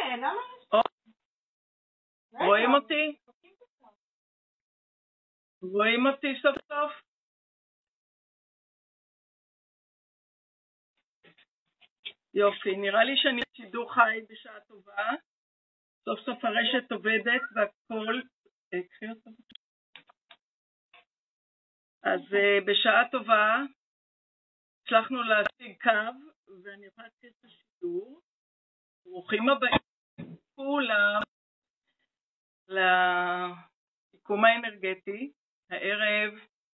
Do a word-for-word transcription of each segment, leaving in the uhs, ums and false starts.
כן, למה? רואים אותי? רואים אותי סוף סוף? יופי, נראה לי שאני בשידור חי בשעה טובה. סוף סוף הרשת עובדת והכל. אז בשעה טובה הצלחנו להשיג קו ואני יכולה להתחיל את השידור. ברוכים הבאים כולם לסיכום האנרגטי. הערב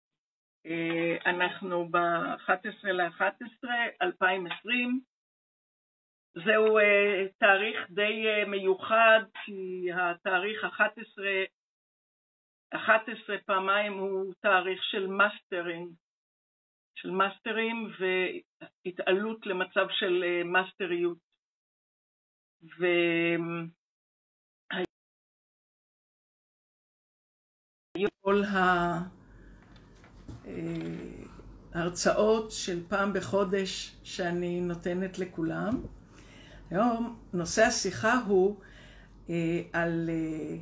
אנחנו ב-אחת עשרה לאחת עשרה אלפיים ועשרים. זהו תאריך די מיוחד, כי התאריך אחת עשרה, אחת עשרה פעמיים הוא תאריך של מאסטרינג, של מאסטרים והתעלות למצב של מאסטריות. וכל ההרצאות של פעם בחודש שאני נותנת לכולם, היום נושא השיחה הוא אה, על אה,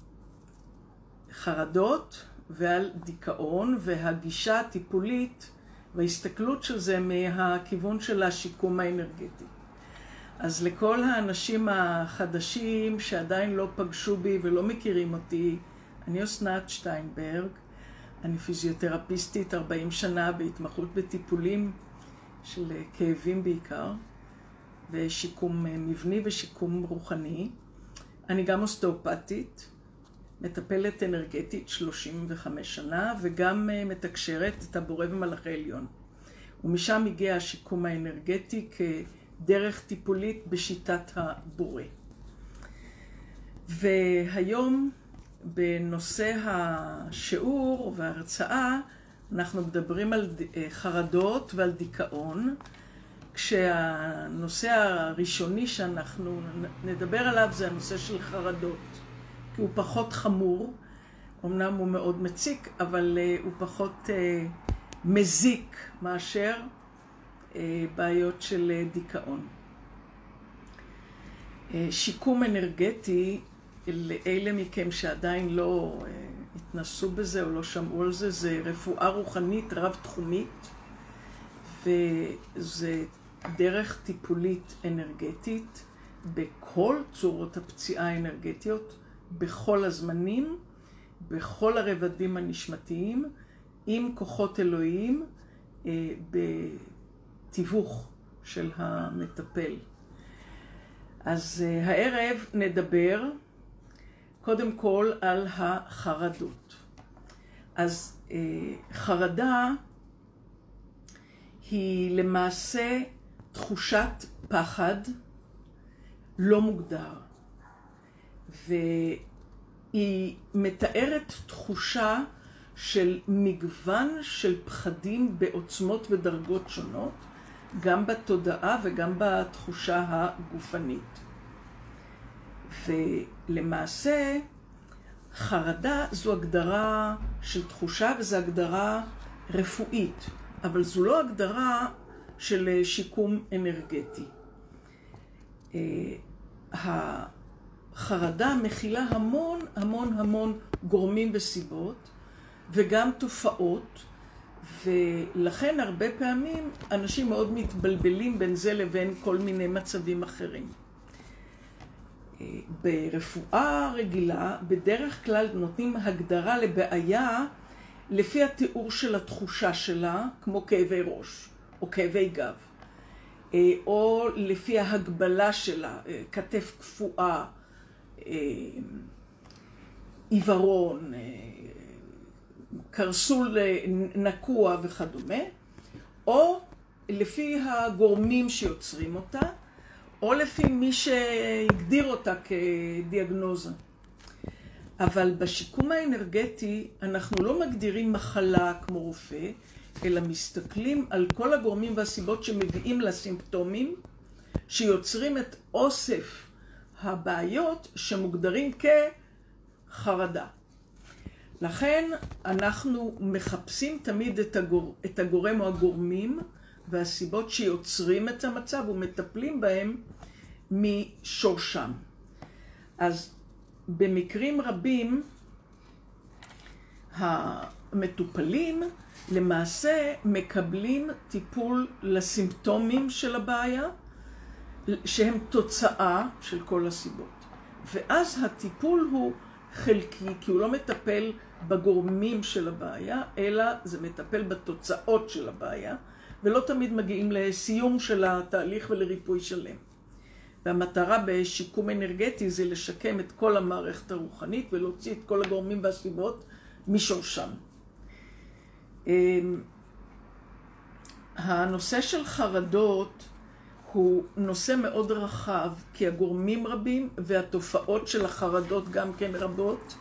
חרדות ועל דיכאון והגישה הטיפולית וההסתכלות של זה מהכיוון של השיקום האנרגטי. אז לכל האנשים החדשים שעדיין לא פגשו בי ולא מכירים אותי, אני אסנת שטיינברג, אני פיזיותרפיסטית ארבעים שנה בהתמחות בטיפולים של כאבים בעיקר. ושיקום מבני ושיקום רוחני. אני גם אוסטאופתית, מטפלת אנרגטית שלושים וחמש שנה, וגם מתקשרת את הבורא ומלאכי עליון. ומשם הגיע השיקום האנרגטי כדרך טיפולית בשיטת הבורא. והיום בנושא השיעור וההרצאה אנחנו מדברים על חרדות ועל דיכאון, כשהנושא הראשוני שאנחנו נדבר עליו זה הנושא של חרדות, כי הוא פחות חמור, אמנם הוא מאוד מציק, אבל הוא פחות מזיק מאשר בעיות של דיכאון. שיקום אנרגטי, לאלה מכם שעדיין לא התנסו בזה או לא שמעו על זה, זה רפואה רוחנית רב-תחומית, וזה דרך טיפולית אנרגטית בכל צורות הפציעה האנרגטיות, בכל הזמנים, בכל הרבדים הנשמתיים, עם כוחות אלוהים, בתיווך של המטפל. אז הערב נדבר קודם כל על החרדות. אז חרדה היא למעשה תחושת פחד לא מוגדר, והיא מתארת תחושה של מגוון של פחדים בעוצמות ודרגות שונות, גם בתודעה וגם בתחושה הגופנית. ולמעשה חרדה זו הגדרה של תחושה וזו הגדרה רפואית, אבל זו לא הגדרה של שיקום אנרגטי. החרדה מכילה המון המון המון גורמים וסיבות וגם תופעות, ולכן הרבה פעמים אנשים מאוד מתבלבלים בין זה לבין כל מיני מצבים אחרים. ברפואה רגילה בדרך כלל נותנים הגדרה לבעיה לפי התיאור של התחושה שלה, כמו כאבי ראש או כאבי גב, או לפי ההגבלה שלה, כתף קפואה, עיוורון, קרסול נקוע וכדומה, או לפי הגורמים שיוצרים אותה, או לפי מי שהגדיר אותה כדיאגנוזה. אבל בשיקום האנרגטי אנחנו לא מגדירים מחלה כמו רופא, אלא מסתכלים על כל הגורמים והסיבות שמביאים לסימפטומים, שיוצרים את אוסף הבעיות שמוגדרים כחרדה. לכן אנחנו מחפשים תמיד את, הגור... את הגורם או הגורמים והסיבות שיוצרים את המצב ומטפלים בהם משורשם. אז במקרים רבים המטופלים למעשה מקבלים טיפול לסימפטומים של הבעיה, שהם תוצאה של כל הסיבות. ואז הטיפול הוא חלקי, כי הוא לא מטפל בגורמים של הבעיה, אלא זה מטפל בתוצאות של הבעיה, ולא תמיד מגיעים לסיום של התהליך ולריפוי שלם. והמטרה בשיקום אנרגטי זה לשקם את כל המערכת הרוחנית ולהוציא את כל הגורמים והסיבות משורשם. הנושא של חרדות הוא נושא מאוד רחב, כי הגורמים רבים והתופעות של החרדות גם כן רבות,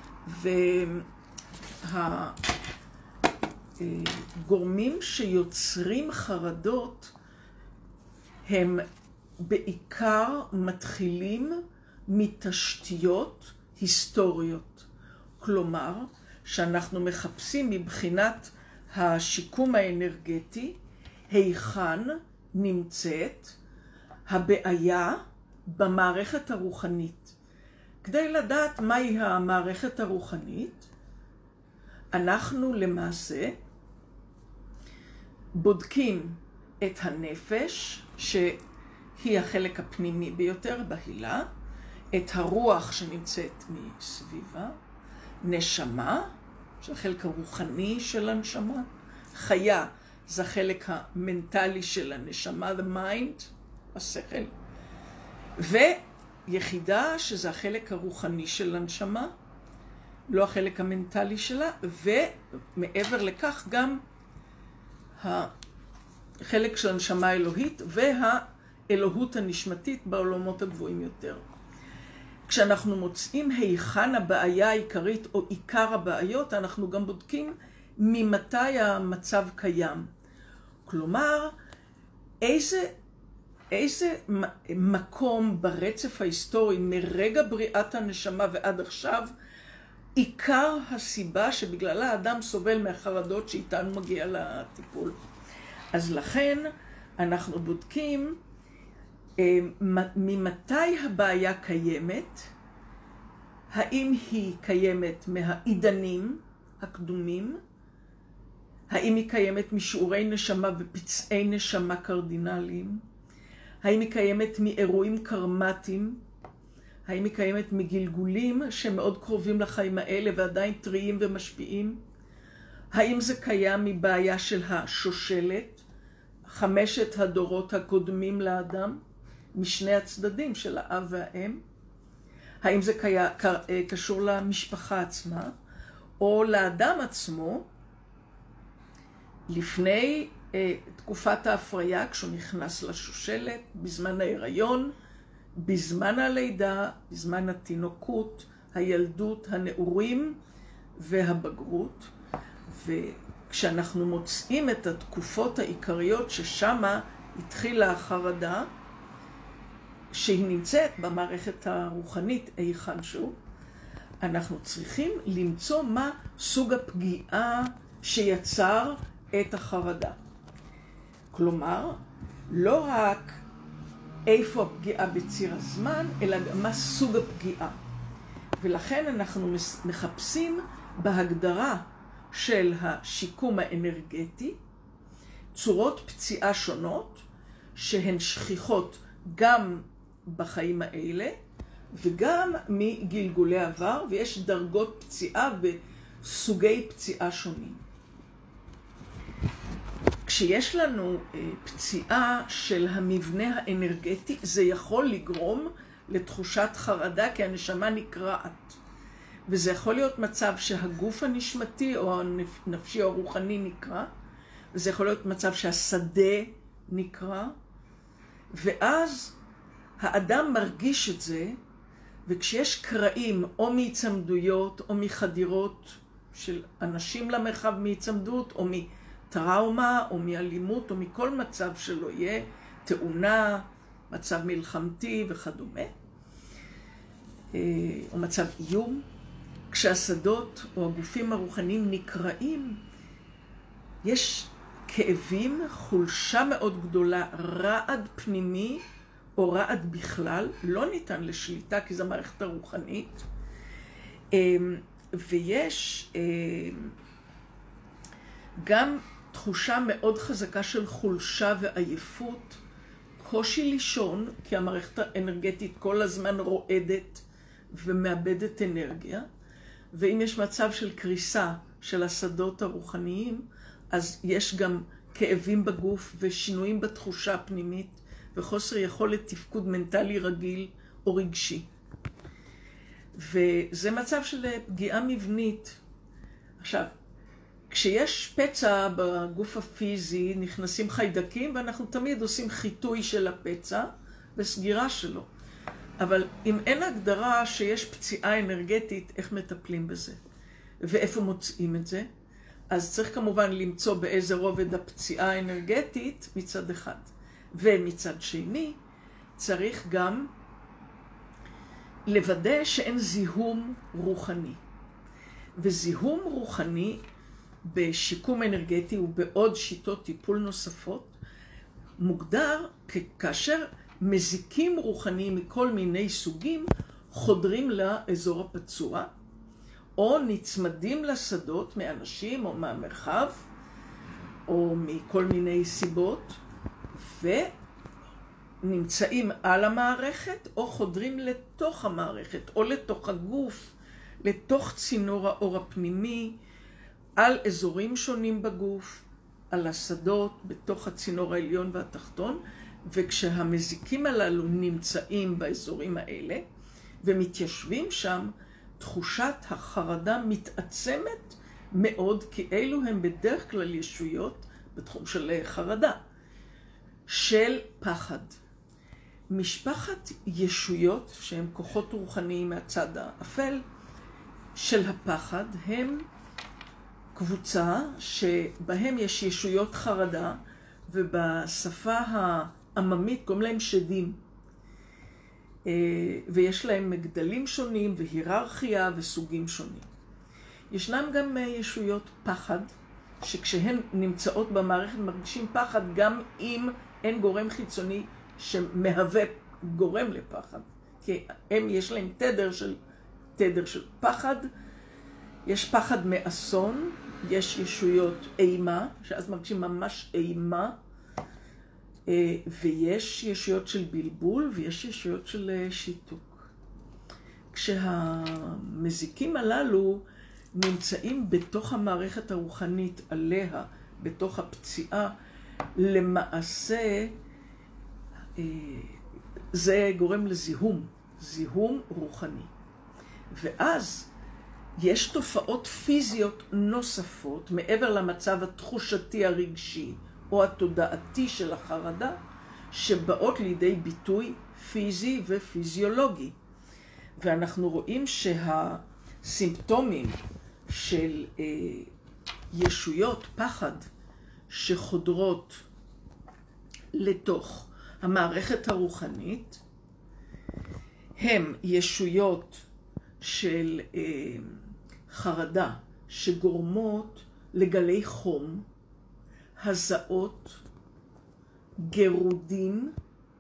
והגורמים שיוצרים חרדות הם בעיקר מתחילים מתשתיות היסטוריות. כלומר, שאנחנו מחפשים מבחינת השיקום האנרגטי, היכן נמצאת הבעיה במערכת הרוחנית. כדי לדעת מהי המערכת הרוחנית, אנחנו למעשה בודקים את הנפש, שהיא החלק הפנימי ביותר בהילה, את הרוח שנמצאת מסביבה, נשמה, שהחלק הרוחני של הנשמה, חיה, זה החלק המנטלי של הנשמה, the mind, השכל, ויחידה שזה החלק הרוחני של הנשמה, לא החלק המנטלי שלה, ומעבר לכך גם החלק של הנשמה האלוהית והאלוהות הנשמתית בעולמות הגבוהים יותר. כשאנחנו מוצאים היכן הבעיה העיקרית או עיקר הבעיות, אנחנו גם בודקים ממתי המצב קיים. כלומר, איזה, איזה מקום ברצף ההיסטורי מרגע בריאת הנשמה ועד עכשיו, עיקר הסיבה שבגללה האדם סובל מהחרדות שאיתנו מגיע לטיפול. אז לכן אנחנו בודקים ממתי הבעיה קיימת, האם היא קיימת מהעידנים הקדומים, האם היא קיימת משיעורי נשמה ופצעי נשמה קרדינליים, האם היא קיימת מאירועים קרמטיים, האם היא קיימת מגלגולים שמאוד קרובים לחיים האלה ועדיין טריים ומשפיעים, האם זה קיים מבעיה של השושלת, חמשת הדורות הקודמים לאדם, משני הצדדים של האב והאם, האם זה קשור למשפחה עצמה, או לאדם עצמו, לפני אה, תקופת ההפריה, כשהוא נכנס לשושלת, בזמן ההיריון, בזמן הלידה, בזמן התינוקות, הילדות, הנעורים והבגרות. וכשאנחנו מוצאים את התקופות העיקריות ששמה התחילה החרדה, שהיא נמצאת במערכת הרוחנית היכן שהוא, אנחנו צריכים למצוא מה סוג הפגיעה שיצר את החרדה. כלומר, לא רק איפה הפגיעה בציר הזמן, אלא גם מה סוג הפגיעה. ולכן אנחנו מחפשים בהגדרה של השיקום האנרגטי צורות פציעה שונות שהן שכיחות גם בחיים האלה וגם מגלגולי עבר, ויש דרגות פציעה וסוגי פציעה שונים. כשיש לנו פציעה של המבנה האנרגטי, זה יכול לגרום לתחושת חרדה, כי הנשמה נקרעת. וזה יכול להיות מצב שהגוף הנשמתי או הנפשי או הרוחני נקרע, וזה יכול להיות מצב שהשדה נקרע, ואז האדם מרגיש את זה, וכשיש קרעים או מהצמדויות או מחדירות של אנשים למרחב מהצמדות, או מטראומה או מאלימות או מכל מצב שלא יהיה, תאונה, מצב מלחמתי וכדומה, או מצב איום, כשהשדות או הגופים הרוחניים נקרעים, יש כאבים, חולשה מאוד גדולה, רעד פנימי או רעד בכלל, לא ניתן לשליטה, כי זו מערכת הרוחנית. ויש גם תחושה מאוד חזקה של חולשה ועייפות, קושי לישון, כי המערכת האנרגטית כל הזמן רועדת ומאבדת אנרגיה, ואם יש מצב של קריסה של השדות הרוחניים, אז יש גם כאבים בגוף ושינויים בתחושה הפנימית, וחוסר יכולת תפקוד מנטלי רגיל או רגשי. וזה מצב של פגיעה מבנית. עכשיו, כשיש פצע בגוף הפיזי, נכנסים חיידקים, ואנחנו תמיד עושים חיטוי של הפצע וסגירה שלו. אבל אם אין הגדרה שיש פציעה אנרגטית, איך מטפלים בזה? ואיפה מוצאים את זה? אז צריך כמובן למצוא באיזה רובד הפציעה האנרגטית מצד אחד. ומצד שני, צריך גם לוודא שאין זיהום רוחני. וזיהום רוחני בשיקום אנרגטי ובעוד שיטות טיפול נוספות, מוגדר כאשר מזיקים רוחניים מכל מיני סוגים חודרים לאזור הפצוע, או נצמדים לשדות מאנשים או מהמרחב, או מכל מיני סיבות, ונמצאים על המערכת, או חודרים לתוך המערכת, או לתוך הגוף, לתוך צינור האור הפנימי, על אזורים שונים בגוף, על השדות, בתוך הצינור העליון והתחתון, וכשהמזיקים הללו נמצאים באזורים האלה, ומתיישבים שם, תחושת החרדה מתעצמת מאוד, כי אלו הם בדרך כלל ישויות בתחום של חרדה, של פחד. משפחת ישויות, שהן כוחות רוחניים מהצד האפל, של הפחד, הם קבוצה שבהם יש ישויות חרדה, ובשפה העממית קוראים להם שדים. ויש להם מגדלים שונים והיררכיה וסוגים שונים. ישנם גם ישויות פחד, שכשהן נמצאות במערכת מרגישים פחד גם אם אין גורם חיצוני שמהווה גורם לפחד. כי הם יש להם תדר של, תדר של פחד, יש פחד מאסון, יש ישויות אימה, שאז מרגישים ממש אימה, ויש ישויות של בלבול, ויש ישויות של שיתוק. כשהמזיקים הללו נמצאים בתוך המערכת הרוחנית עליה, בתוך הפציעה, למעשה זה גורם לזיהום, זיהום רוחני. ואז יש תופעות פיזיות נוספות, מעבר למצב התחושתי הרגשי או התודעתי של החרדה, שבאות לידי ביטוי פיזי ופיזיולוגי. ואנחנו רואים שהסימפטומים של אה, ישויות פחד שחודרות לתוך המערכת הרוחנית, הם ישויות של אה, חרדה שגורמות לגלי חום, הזעות, גירודים,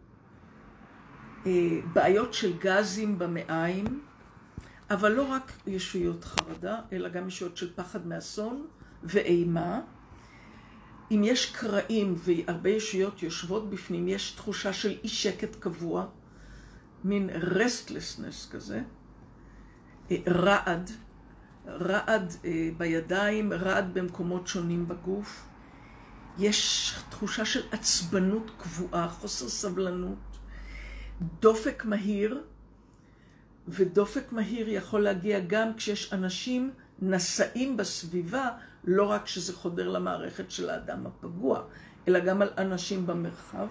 אה, בעיות של גזים במעיים, אבל לא רק ישויות חרדה, אלא גם ישויות של פחד מאסון ואימה. אם יש קרעים והרבה ישויות יושבות בפנים, יש תחושה של אי שקט קבוע, מין restlessness כזה, רעד, רעד בידיים, רעד במקומות שונים בגוף. יש תחושה של עצבנות קבועה, חוסר סבלנות, דופק מהיר, ודופק מהיר יכול להגיע גם כשיש אנשים נשאים בסביבה, לא רק שזה חודר למערכת של האדם הפגוע, אלא גם על אנשים במרחב.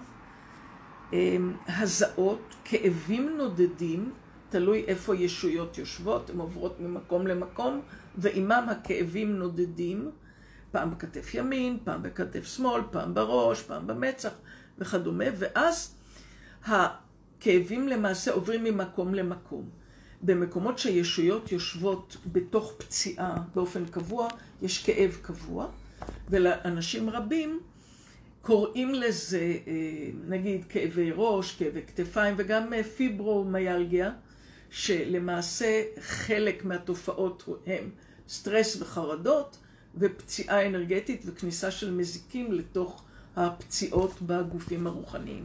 הזעות, כאבים נודדים, תלוי איפה ישויות יושבות, הן עוברות ממקום למקום, ועימם הכאבים נודדים, פעם בכתף ימין, פעם בכתף שמאל, פעם בראש, פעם במצח וכדומה, ואז הכאבים למעשה עוברים ממקום למקום. במקומות שישויות יושבות בתוך פציעה באופן קבוע, יש כאב קבוע, ולאנשים רבים קוראים לזה, נגיד, כאבי ראש, כאבי כתפיים, וגם פיברומיאלגיה, שלמעשה חלק מהתופעות הם סטרס וחרדות, ופציעה אנרגטית וכניסה של מזיקים לתוך הפציעות בגופים הרוחניים.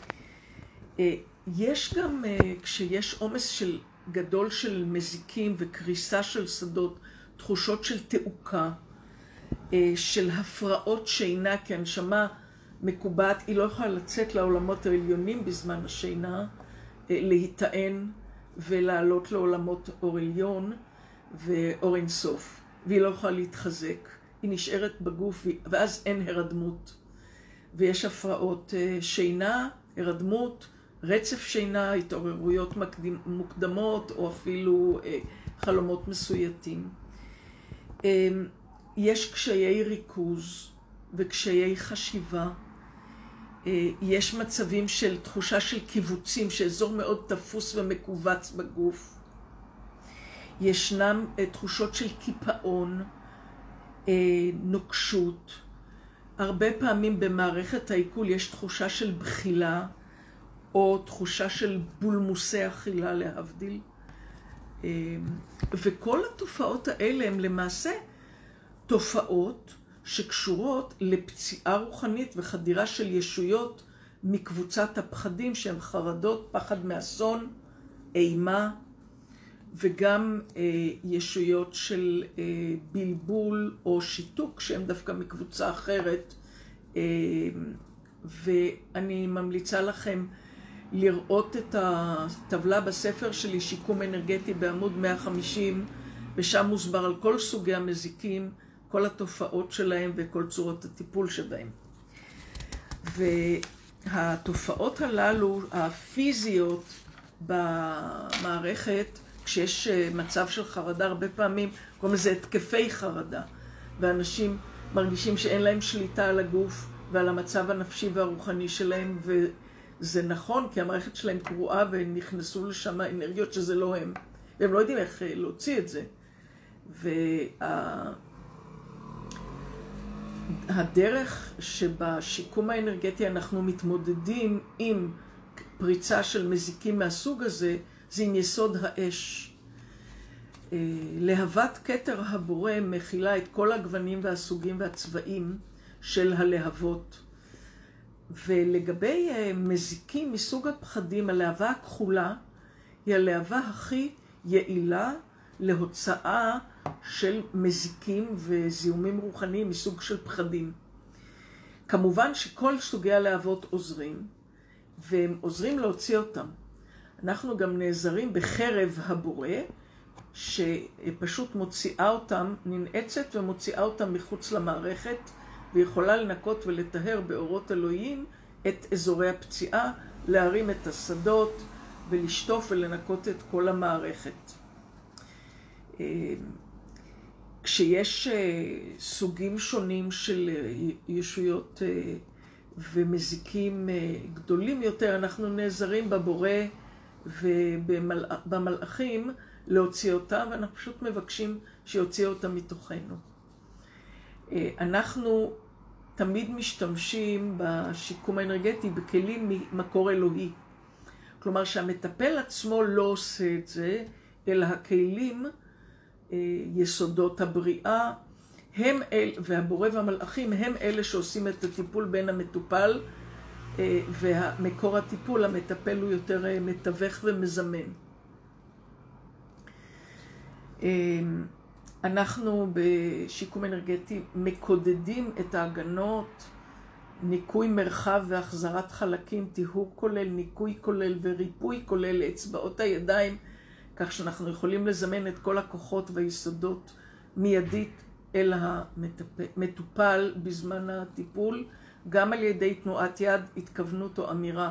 יש גם, כשיש עומס של גדול של מזיקים וקריסה של שדות, תחושות של תעוקה, של הפרעות שינה, כי הנשמה מקובעת, היא לא יכולה לצאת לעולמות העליונים בזמן השינה, להיטען ולעלות לעולמות אור עליון ואור אינסוף, והיא לא יכולה להתחזק, היא נשארת בגוף, ואז אין הרדמות. ויש הפרעות שינה, הרדמות, רצף שינה, התעוררויות מוקדמות, או אפילו חלומות מסויטים. יש קשיי ריכוז וקשיי חשיבה. יש מצבים של תחושה של קיבוצים, שאזור מאוד תפוס ומקובץ בגוף. ישנם תחושות של קיפאון, נוקשות. הרבה פעמים במערכת העיכול יש תחושה של בחילה, או תחושה של בולמוסי אכילה להבדיל. וכל התופעות האלה הן למעשה תופעות שקשורות לפציעה רוחנית וחדירה של ישויות מקבוצת הפחדים שהן חרדות, פחד מאסון, אימה, וגם אה, ישויות של אה, בלבול או שיתוק שהן דווקא מקבוצה אחרת. אה, ואני ממליצה לכם לראות את הטבלה בספר שלי, שיקום אנרגטי, בעמוד מאה וחמישים, ושם מוסבר על כל סוגי המזיקים, כל התופעות שלהם וכל צורות הטיפול שבהם. והתופעות הללו, הפיזיות במערכת, כשיש מצב של חרדה, הרבה פעמים קוראים לזה התקפי חרדה, ואנשים מרגישים שאין להם שליטה על הגוף ועל המצב הנפשי והרוחני שלהם, וזה נכון כי המערכת שלהם קרועה ונכנסו לשם אנרגיות שזה לא הם, והם לא יודעים איך להוציא את זה. וה... הדרך שבשיקום האנרגטי אנחנו מתמודדים עם פריצה של מזיקים מהסוג הזה, זה עם יסוד האש. להבת כתר הבורא מכילה את כל הגוונים והסוגים והצבעים של הלהבות. ולגבי מזיקים מסוג הפחדים, הלהבה הכחולה היא הלהבה הכי יעילה להוצאה של מזיקים וזיהומים רוחניים מסוג של פחדים. כמובן שכל סוגי הלהבות עוזרים, והם עוזרים להוציא אותם. אנחנו גם נעזרים בחרב הבורא, שפשוט מוציאה אותם, ננעצת ומוציאה אותם מחוץ למערכת, ויכולה לנקות ולטהר באורות אלוהים את אזורי הפציעה, להרים את השדות ולשטוף ולנקות את כל המערכת. כשיש סוגים שונים של ישויות ומזיקים גדולים יותר, אנחנו נעזרים בבורא ובמלאכים להוציא אותם, ואנחנו פשוט מבקשים שיוציאו אותם מתוכנו. אנחנו תמיד משתמשים בשיקום האנרגטי בכלים ממקור אלוהי. כלומר שהמטפל עצמו לא עושה את זה, אלא הכלים, יסודות הבריאה, הם אל, והבורא והמלאכים הם אלה שעושים את הטיפול בין המטופל, והמקור הטיפול, המטפל הוא יותר מתווך ומזמן. אנחנו בשיקום אנרגטי מקודדים את ההגנות, ניקוי מרחב והחזרת חלקים, טיהור כולל, ניקוי כולל וריפוי כולל לאצבעות הידיים, כך שאנחנו יכולים לזמן את כל הכוחות והיסודות מיידית אל המטופל בזמן הטיפול, גם על ידי תנועת יד, התכוונות או אמירה.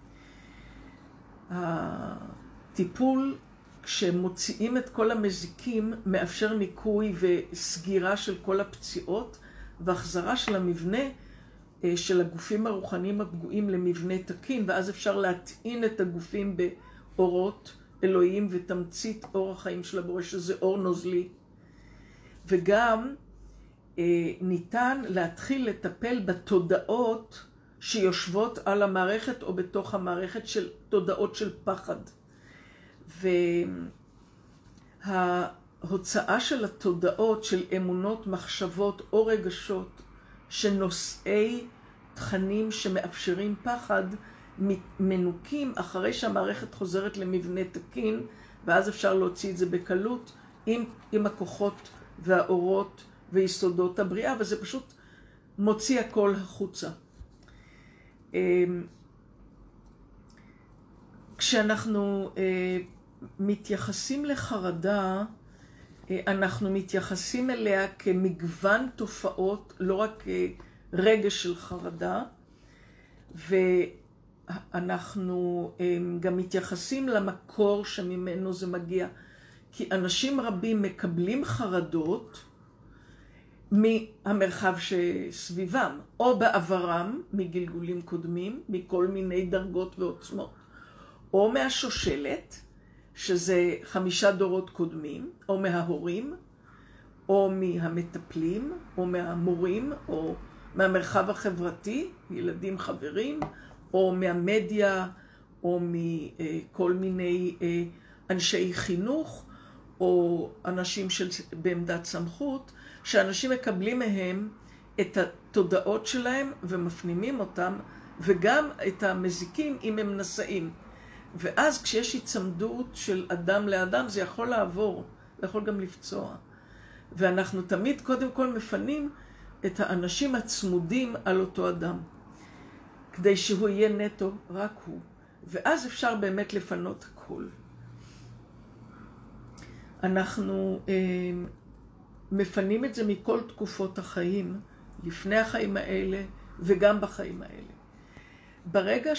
הטיפול, כשמוציאים את כל המזיקים, מאפשר ניקוי וסגירה של כל הפציעות, והחזרה של המבנה של הגופים הרוחניים הפגועים למבנה תקין, ואז אפשר להטעין את הגופים באורות אלוהים ותמצית אור החיים של הבורא, שזה אור נוזלי. וגם ניתן להתחיל לטפל בתודעות שיושבות על המערכת או בתוך המערכת של תודעות של פחד. וההוצאה של התודעות של אמונות, מחשבות או רגשות שנושאי תכנים שמאפשרים פחד מנוקים אחרי שהמערכת חוזרת למבנה תקין, ואז אפשר להוציא את זה בקלות עם, עם הכוחות והאורות ויסודות הבריאה, וזה פשוט מוציא הכל החוצה. כשאנחנו מתייחסים לחרדה, אנחנו מתייחסים אליה כמגוון תופעות, לא רק רגש של חרדה, ואנחנו גם מתייחסים למקור שממנו זה מגיע. כי אנשים רבים מקבלים חרדות מהמרחב שסביבם, או בעברם, מגלגולים קודמים, מכל מיני דרגות ועוצמות, או מהשושלת, שזה חמישה דורות קודמים, או מההורים, או מהמטפלים, או מהמורים, או מהמרחב החברתי, ילדים חברים, או מהמדיה, או מכל מיני אנשי חינוך, או אנשים של, בעמדת סמכות, שאנשים מקבלים מהם את התודעות שלהם ומפנימים אותם, וגם את המזיקים אם הם נשאים. ואז כשיש הצמדות של אדם לאדם, זה יכול לעבור, זה יכול גם לפצוע. ואנחנו תמיד קודם כל מפנים את האנשים הצמודים על אותו אדם, כדי שהוא יהיה נטו רק הוא. ואז אפשר באמת לפנות הכל. אנחנו אה, מפנים את זה מכל תקופות החיים, לפני החיים האלה וגם בחיים האלה. ברגע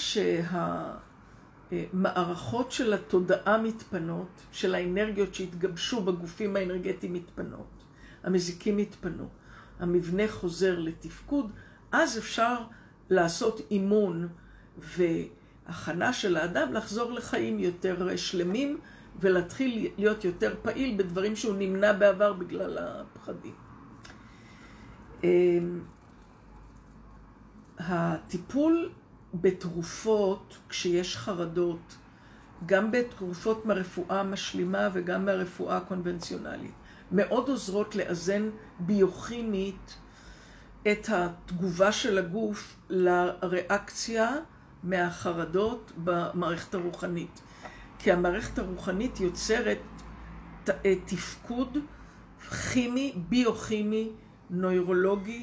שהמערכות של התודעה מתפנות, של האנרגיות שהתגבשו בגופים האנרגטיים מתפנות, המזיקים מתפנו, המבנה חוזר לתפקוד, אז אפשר לעשות אימון והכנה של האדם לחזור לחיים יותר שלמים, ולהתחיל להיות יותר פעיל בדברים שהוא נמנע בעבר בגלל הפחדים. הטיפול בתרופות, כשיש חרדות, גם בתרופות מהרפואה המשלימה וגם מהרפואה הקונבנציונלית, מאוד עוזרות לאזן ביוכימית את התגובה של הגוף לריאקציה מהחרדות במערכת הרוחנית. כי המערכת הרוחנית יוצרת תפקוד כימי, ביוכימי, נוירולוגי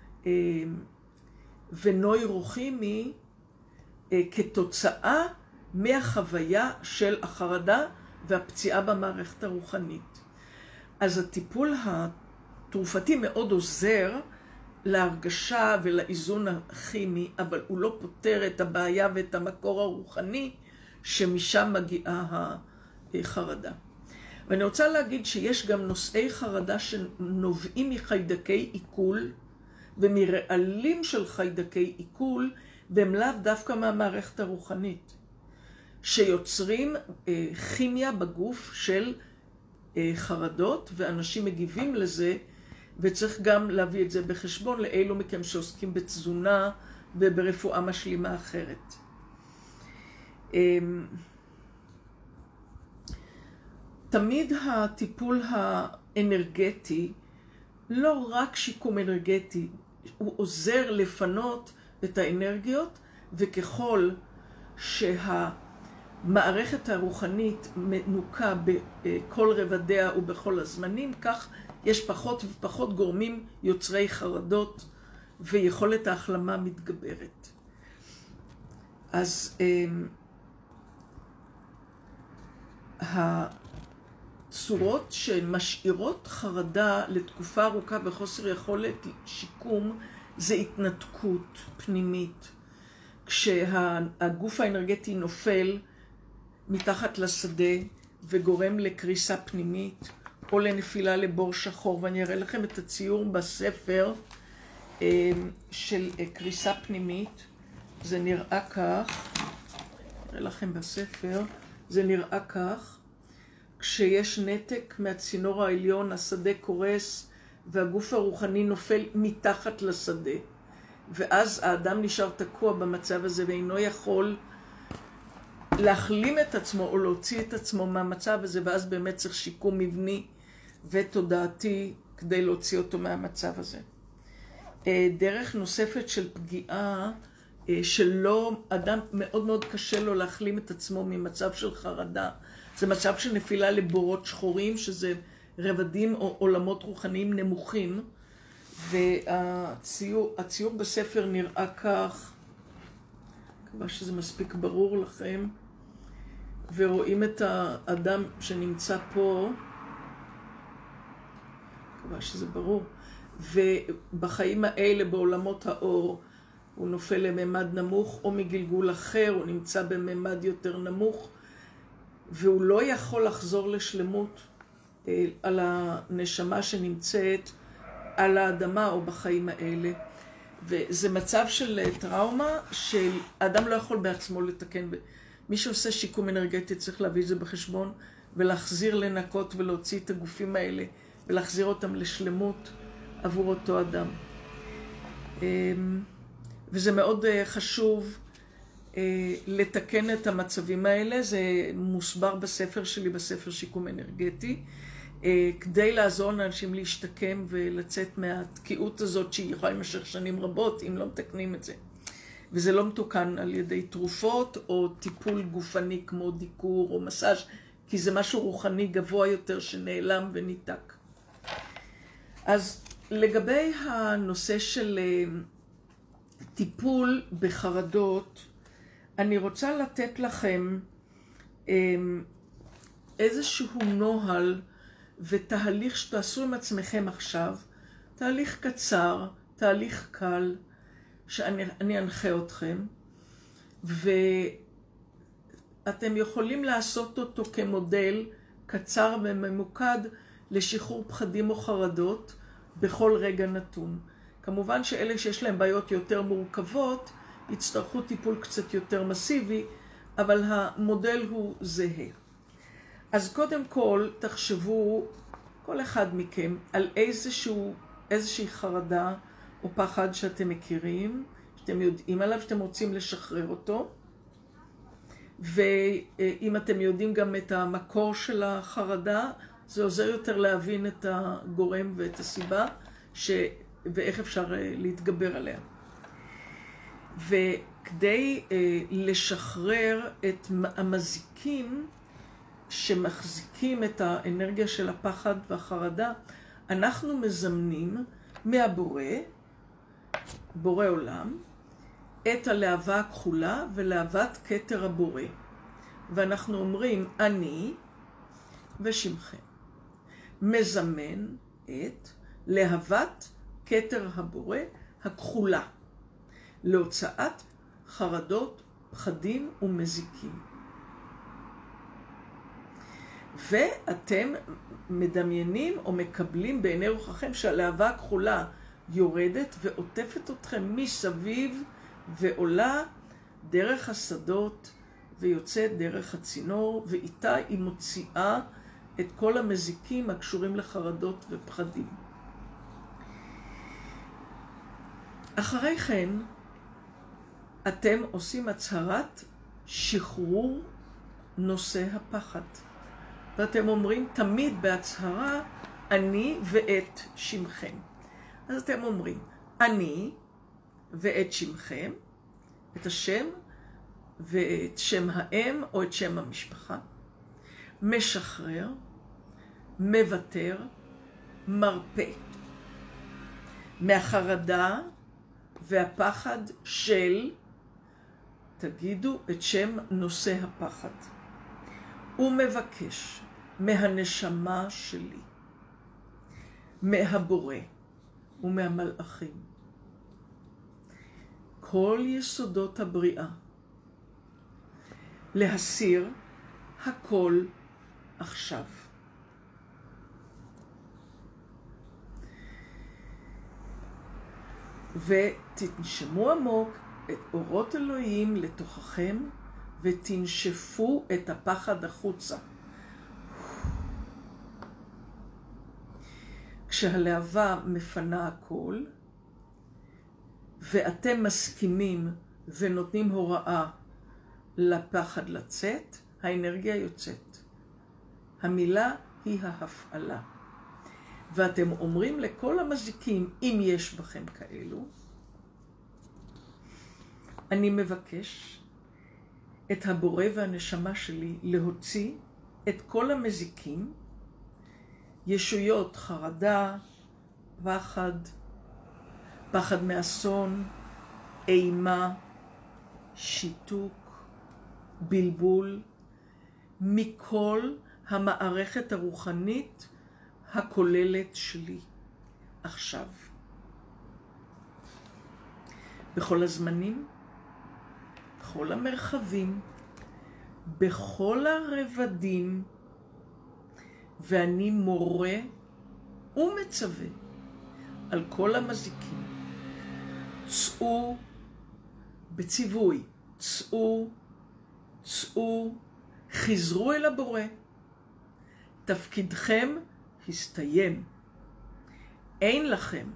ונוירוכימי כתוצאה מהחוויה של החרדה והפציעה במערכת הרוחנית. אז הטיפול התרופתי מאוד עוזר להרגשה ולאיזון הכימי, אבל הוא לא פותר את הבעיה ואת המקור הרוחני שמשם מגיעה החרדה. ואני רוצה להגיד שיש גם נושאי חרדה שנובעים מחיידקי עיכול ומרעלים של חיידקי עיכול, והם לאו דווקא מהמערכת הרוחנית, שיוצרים כימיה בגוף של חרדות, ואנשים מגיבים לזה, וצריך גם להביא את זה בחשבון לאלו מכם שעוסקים בתזונה וברפואה משלימה אחרת. תמיד הטיפול האנרגטי, לא רק שיקום אנרגטי, הוא עוזר לפנות את האנרגיות, וככל שהמערכת הרוחנית מנוקה בכל רבדיה ובכל הזמנים, כך יש פחות ופחות גורמים יוצרי חרדות, ויכולת ההחלמה מתגברת. אז הצורות שמשאירות חרדה לתקופה ארוכה וחוסר יכולת שיקום, זה התנתקות פנימית. כשהגוף האנרגטי נופל מתחת לשדה וגורם לקריסה פנימית, או לנפילה לבור שחור, ואני אראה לכם את הציור בספר של קריסה פנימית. זה נראה כך, אראה לכם בספר, זה נראה כך, כשיש נתק מהצינור העליון, השדה קורס, והגוף הרוחני נופל מתחת לשדה. ואז האדם נשאר תקוע במצב הזה ואינו יכול להחלים את עצמו או להוציא את עצמו מהמצב הזה, ואז באמת צריך שיקום מבני ותודעתי כדי להוציא אותו מהמצב הזה. דרך נוספת של פגיעה, שלא, אדם מאוד מאוד קשה לו להחלים את עצמו ממצב של חרדה. זה מצב של נפילה לבורות שחורים, שזה רבדים או עולמות רוחניים נמוכים, והציור הציור בספר נראה כך, מקווה שזה מספיק ברור לכם, ורואים את האדם שנמצא פה, מקווה שזה ברור, ובחיים האלה בעולמות האור הוא נופל לממד נמוך, או מגלגול אחר הוא נמצא בממד יותר נמוך, והוא לא יכול לחזור לשלמות על הנשמה שנמצאת על האדמה או בחיים האלה. וזה מצב של טראומה שאדם לא יכול בעצמו לתקן. מי שעושה שיקום אנרגטי צריך להביא את זה בחשבון ולהחזיר, לנקות ולהוציא את הגופים האלה ולהחזיר אותם לשלמות עבור אותו אדם. וזה מאוד חשוב לתקן את המצבים האלה. זה מוסבר בספר שלי, בספר שיקום אנרגטי, כדי לעזור לאנשים להשתקם ולצאת מהתקיעות הזאת שהיא יכולה למשך שנים רבות אם לא מתקנים את זה. וזה לא מתוקן על ידי תרופות או טיפול גופני כמו דיקור או מסאז', כי זה משהו רוחני גבוה יותר שנעלם וניתק. אז לגבי הנושא של טיפול בחרדות, אני רוצה לתת לכם איזשהו נוהל ותהליך שתעשו עם עצמכם עכשיו, תהליך קצר, תהליך קל, שאני אנחה אתכם, ואתם יכולים לעשות אותו כמודל קצר וממוקד לשחרור פחדים או חרדות בכל רגע נתון. כמובן שאלה שיש להם בעיות יותר מורכבות, יצטרכו טיפול קצת יותר מסיבי, אבל המודל הוא זהה. אז קודם כל תחשבו, כל אחד מכם, על איזשהו, איזושהי חרדה או פחד שאתם מכירים, שאתם יודעים עליו, שאתם רוצים לשחרר אותו. ואם אתם יודעים גם את המקור של החרדה, זה עוזר יותר להבין את הגורם ואת הסיבה, ש... ואיך אפשר להתגבר עליה. וכדי לשחרר את המזיקים שמחזיקים את האנרגיה של הפחד והחרדה, אנחנו מזמנים מהבורא, בורא עולם, את הלהבה הכחולה ולהבת כתר הבורא. ואנחנו אומרים, אני ושמכם. מזמן את להבת כתר הבורא הכחולה, להוצאת חרדות, פחדים ומזיקים. ואתם מדמיינים או מקבלים בעיני רוחכם שהלהבה הכחולה יורדת ועוטפת אתכם מסביב ועולה דרך השדות ויוצאת דרך הצינור, ואיתה היא מוציאה את כל המזיקים הקשורים לחרדות ופחדים. אחרי כן, אתם עושים הצהרת שחרור נושא הפחד. ואתם אומרים תמיד בהצהרה, אני ואת שמכם. אז אתם אומרים, אני ואת שמכם, את השם ואת שם האם או את שם המשפחה, משחרר, מוותר, מרפא. מהחרדה והפחד של, תגידו את שם נושא הפחד. הוא מבקש מהנשמה שלי, מהבורא ומהמלאכים, כל יסודות הבריאה, להסיר הכל עכשיו. ותנשמו עמוק את אורות אלוהים לתוככם, ותנשפו את הפחד החוצה. כשהלהבה מפנה הכל, ואתם מסכימים ונותנים הוראה לפחד לצאת, האנרגיה יוצאת. המילה היא ההפעלה. ואתם אומרים לכל המזיקים, אם יש בכם כאלו, אני מבקש את הבורא והנשמה שלי להוציא את כל המזיקים, ישויות, חרדה, פחד, פחד מאסון, אימה, שיתוק, בלבול, מכל המערכת הרוחנית הכוללת שלי עכשיו. בכל הזמנים, בכל המרחבים, בכל הרבדים, ואני מורה ומצווה על כל המזיקים. צאו בציווי, צאו, צאו, חזרו אל הבורא. תפקידכם הסתיים. אין לכם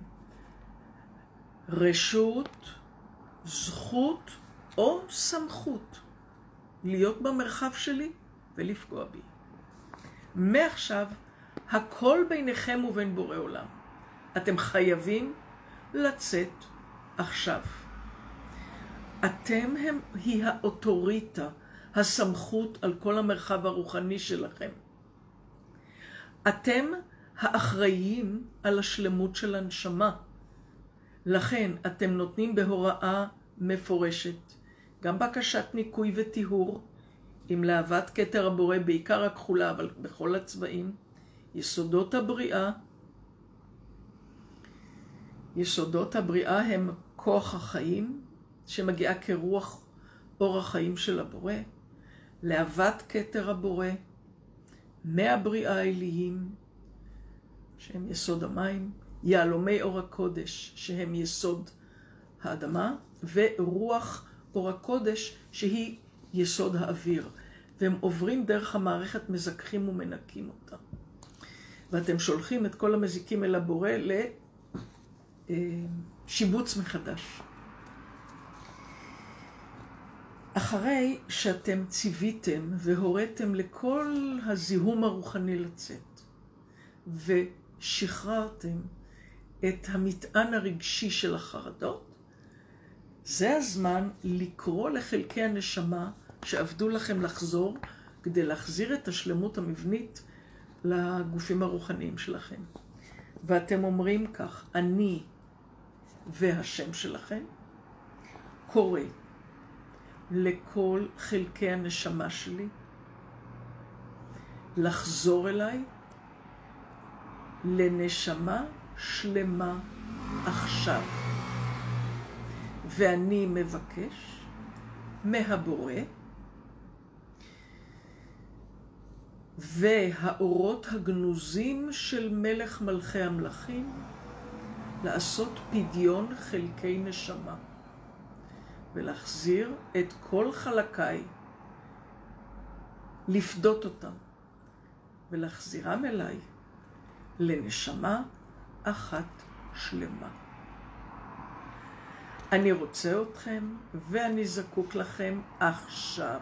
רשות, זכות או סמכות להיות במרחב שלי ולפגוע בי. מעכשיו, הכל ביניכם ובין בורא עולם. אתם חייבים לצאת עכשיו. אתם הם, היא האוטוריטה, הסמכות על כל המרחב הרוחני שלכם. אתם האחראים על השלמות של הנשמה. לכן אתם נותנים בהוראה מפורשת, גם בקשת ניקוי וטיהור, עם להבת כתר הבורא, בעיקר הכחולה, אבל בכל הצבעים, יסודות הבריאה. יסודות הבריאה הם כוח החיים, שמגיעה כרוח אור החיים של הבורא, להבת כתר הבורא, מהבריאה האליים, שהם יסוד המים, יהלומי אור הקודש, שהם יסוד האדמה, ורוח אור הקודש, שהיא יסוד האוויר. והם עוברים דרך המערכת, מזכחים ומנקים אותה. ואתם שולחים את כל המזיקים אל הבורא לשיבוץ מחדש. אחרי שאתם ציוויתם והוריתם לכל הזיהום הרוחני לצאת, ושחררתם את המטען הרגשי של החרדות, זה הזמן לקרוא לחלקי הנשמה שעבדו לכם לחזור, כדי להחזיר את השלמות המבנית לגופים הרוחניים שלכם. ואתם אומרים כך, אני והשם שלכם קורא לכל חלקי הנשמה שלי לחזור אליי לנשמה שלמה עכשיו. ואני מבקש מהבורא והאורות הגנוזים של מלך מלכי המלכים לעשות פדיון חלקי נשמה ולהחזיר את כל חלקיי, לפדות אותם ולהחזירם אליי לנשמה אחת שלמה. אני רוצה אתכם ואני זקוק לכם עכשיו.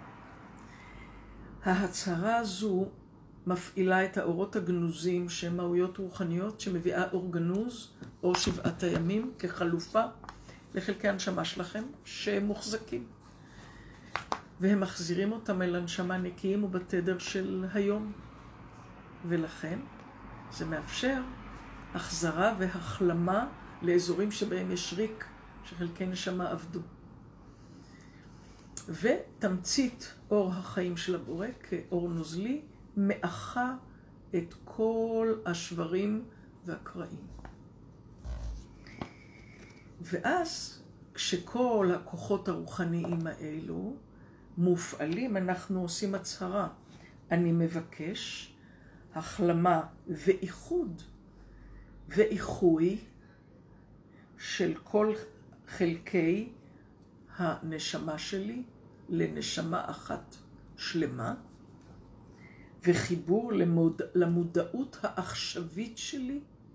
ההצהרה הזו מפעילה את האורות הגנוזים שהם מהויות רוחניות שמביאה אור גנוז, אור שבעת הימים, כחלופה לחלקי הנשמה שלכם שמוחזקים. והם מחזירים אותם אל הנשמה נקיים ובתדר של היום. ולכן זה מאפשר החזרה והחלמה לאזורים שבהם יש ריק שחלקי נשמה עבדו. ותמצית אור החיים של הבורא כאור נוזלי מאחה את כל השברים והקרעים. ואז כשכל הכוחות הרוחניים האלו מופעלים, אנחנו עושים הצהרה. אני מבקש החלמה ואיחוד ואיחוי של כל חלקי הנשמה שלי לנשמה אחת שלמה, וחיבור למוד... למודעות העכשווית שלי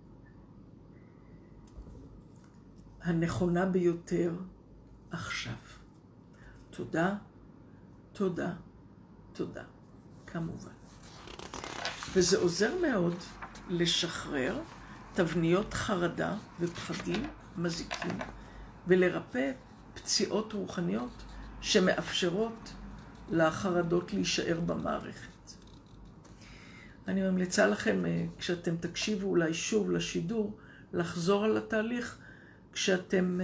הנכונה ביותר עכשיו. תודה, תודה, תודה, כמובן. וזה עוזר מאוד לשחרר תבניות חרדה ופחדים מזיקים, ולרפא פציעות רוחניות שמאפשרות לחרדות להישאר במערכת. אני ממליצה לכם, כשאתם תקשיבו אולי שוב לשידור, לחזור על התהליך כשאתם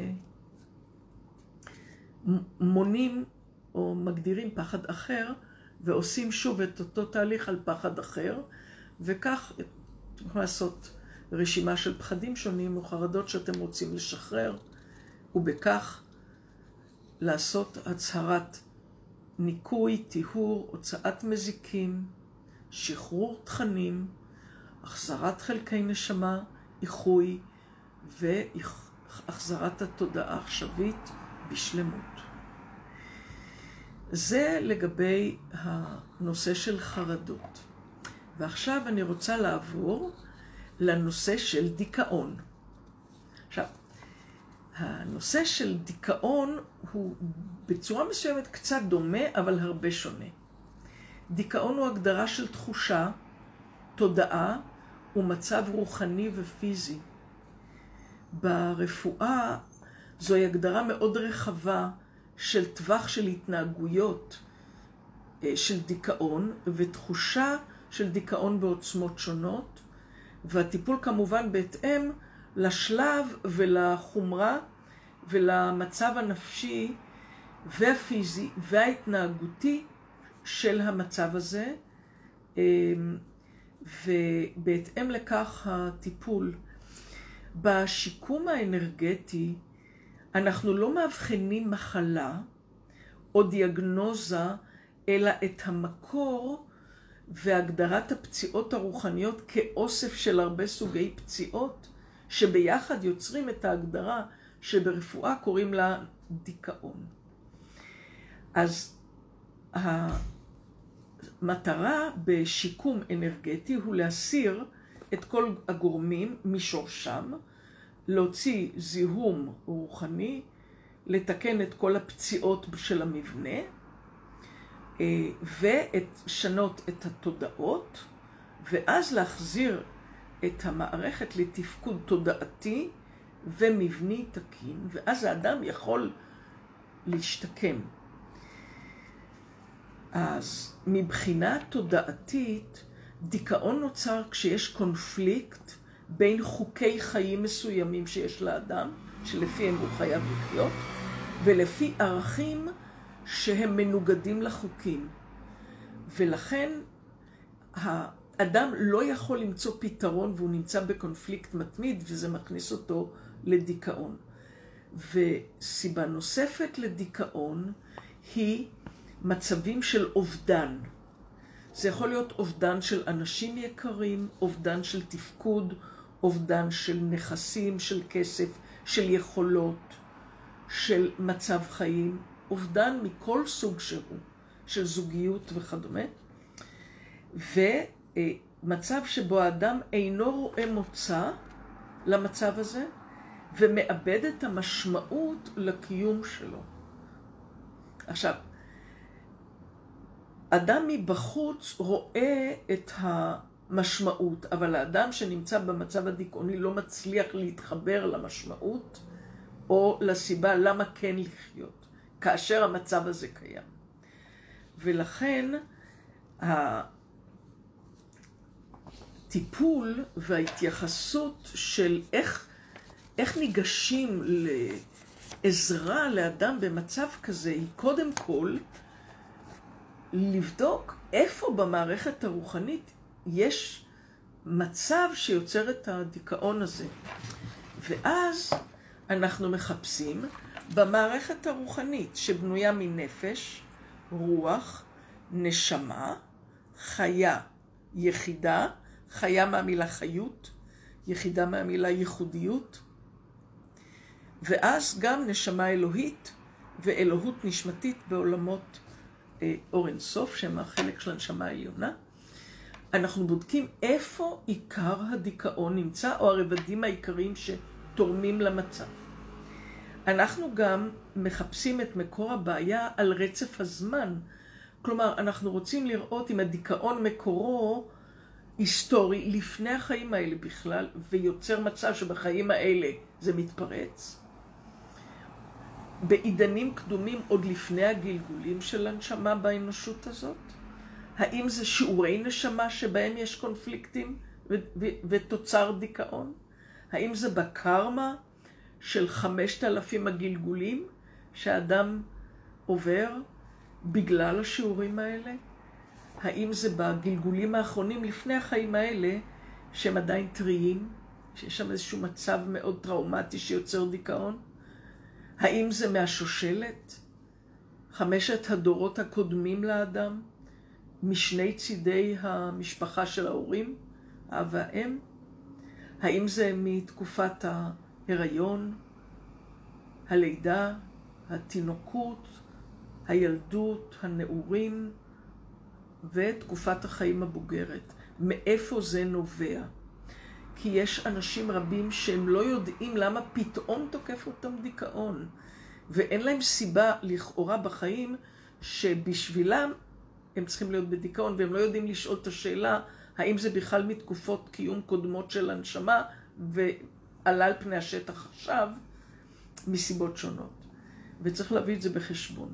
מונים או מגדירים פחד אחר, ועושים שוב את אותו תהליך על פחד אחר, וכך אתם יכולים לעשות רשימה של פחדים שונים או חרדות שאתם רוצים לשחרר, ובכך לעשות הצהרת ניקוי, טיהור, הוצאת מזיקים, שחרור תכנים, החזרת חלקי נשמה, איחוי והחזרת התודעה העכשווית בשלמות. זה לגבי הנושא של חרדות. ועכשיו אני רוצה לעבור לנושא של דיכאון. עכשיו, הנושא של דיכאון הוא בצורה מסוימת קצת דומה, אבל הרבה שונה. דיכאון הוא הגדרה של תחושה, תודעה ומצב רוחני ופיזי. ברפואה זוהי הגדרה מאוד רחבה של טווח של התנהגויות של דיכאון ותחושה של דיכאון בעוצמות שונות, והטיפול כמובן בהתאם לשלב ולחומרה ולמצב הנפשי והפיזי וההתנהגותי של המצב הזה, ובהתאם לכך הטיפול. בשיקום האנרגטי אנחנו לא מאבחנים מחלה או דיאגנוזה, אלא את המקור והגדרת הפציעות הרוחניות כאוסף של הרבה סוגי פציעות, שביחד יוצרים את ההגדרה שברפואה קוראים לה דיכאון. אז המטרה בשיקום אנרגטי הוא להסיר את כל הגורמים משורשם, להוציא זיהום רוחני, לתקן את כל הפציעות של המבנה, ולשנות את התודעות, ואז להחזיר את המערכת לתפקוד תודעתי ומבני תקין, ואז האדם יכול להשתקם. אז מבחינה תודעתית, דיכאון נוצר כשיש קונפליקט בין חוקי חיים מסוימים שיש לאדם, שלפיהם הוא חייב לחיות, ולפי ערכים שהם מנוגדים לחוקים. ולכן האדם לא יכול למצוא פתרון, והוא נמצא בקונפליקט מתמיד, וזה מכניס אותו לדיכאון. וסיבה נוספת לדיכאון היא מצבים של אובדן. זה יכול להיות אובדן של אנשים יקרים, אובדן של תפקוד, אובדן של נכסים, של כסף, של יכולות, של מצב חיים, אובדן מכל סוג שהוא, של זוגיות וכדומה. ומצב שבו האדם אינו רואה מוצא למצב הזה, ומאבד את המשמעות לקיום שלו. עכשיו, אדם מבחוץ רואה את המשמעות, אבל האדם שנמצא במצב הדיכאוני לא מצליח להתחבר למשמעות, או לסיבה למה כן לחיות, כאשר המצב הזה קיים. ולכן הטיפול וההתייחסות של איך, איך ניגשים לעזרה לאדם במצב כזה, היא קודם כל לבדוק איפה במערכת הרוחנית יש מצב שיוצר את הדיכאון הזה. ואז אנחנו מחפשים במערכת הרוחנית שבנויה מנפש, רוח, נשמה, חיה, יחידה, חיה מהמילה חיות, יחידה מהמילה ייחודיות, ואז גם נשמה אלוהית ואלוהות נשמתית בעולמות אור אין סוף, שהם החלק של הנשמה העליונה. אנחנו בודקים איפה עיקר הדיכאון נמצא, או הרבדים העיקריים שתורמים למצב. אנחנו גם מחפשים את מקור הבעיה על רצף הזמן. כלומר, אנחנו רוצים לראות אם הדיכאון מקורו היסטורי לפני החיים האלה בכלל, ויוצר מצב שבחיים האלה זה מתפרץ. בעידנים קדומים עוד לפני הגלגולים של הנשמה באנושות הזאת. האם זה שיעורי נשמה שבהם יש קונפליקטים ו- ו- ותוצר דיכאון? האם זה בקרמה של חמשת אלפים הגלגולים שהאדם עובר בגלל השיעורים האלה? האם זה בגלגולים האחרונים לפני החיים האלה שהם עדיין טריים, שיש שם איזשהו מצב מאוד טראומטי שיוצר דיכאון? האם זה מהשושלת? חמשת הדורות הקודמים לאדם? משני צידי המשפחה של ההורים, האב והאם? האם זה מתקופת ההיריון, הלידה, התינוקות, הילדות, הנעורים ותקופת החיים הבוגרת? מאיפה זה נובע? כי יש אנשים רבים שהם לא יודעים למה פתאום תוקף אותם דיכאון, ואין להם סיבה לכאורה בחיים שבשבילם הם צריכים להיות בדיכאון, והם לא יודעים לשאול את השאלה האם זה בכלל מתקופות קיום קודמות של הנשמה ועלה על פני השטח עכשיו מסיבות שונות. וצריך להביא את זה בחשבון.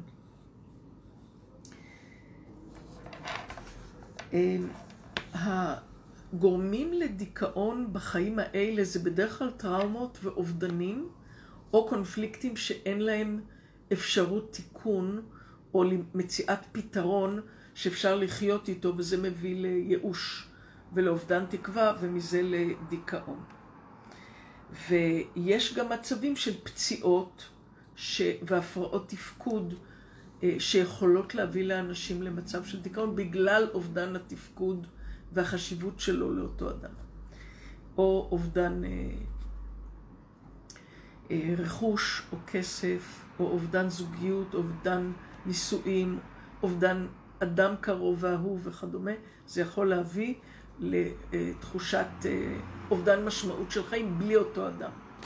הגורמים לדיכאון בחיים האלה זה בדרך כלל טראומות ואובדנים, או קונפליקטים שאין להם אפשרות תיקון, או מציאת פתרון שאפשר לחיות איתו, וזה מביא לייאוש ולאובדן תקווה, ומזה לדיכאון. ויש גם מצבים של פציעות ש... והפרעות תפקוד שיכולות להביא לאנשים למצב של דיכאון בגלל אובדן התפקוד והחשיבות שלו לאותו אדם. או אובדן אה, אה, רכוש או כסף, או אובדן זוגיות, אובדן נישואים, אובדן אדם קרוב ואהוב וכדומה. זה יכול להביא לתחושת אה, אובדן משמעות של חיים בלי אותו אדם.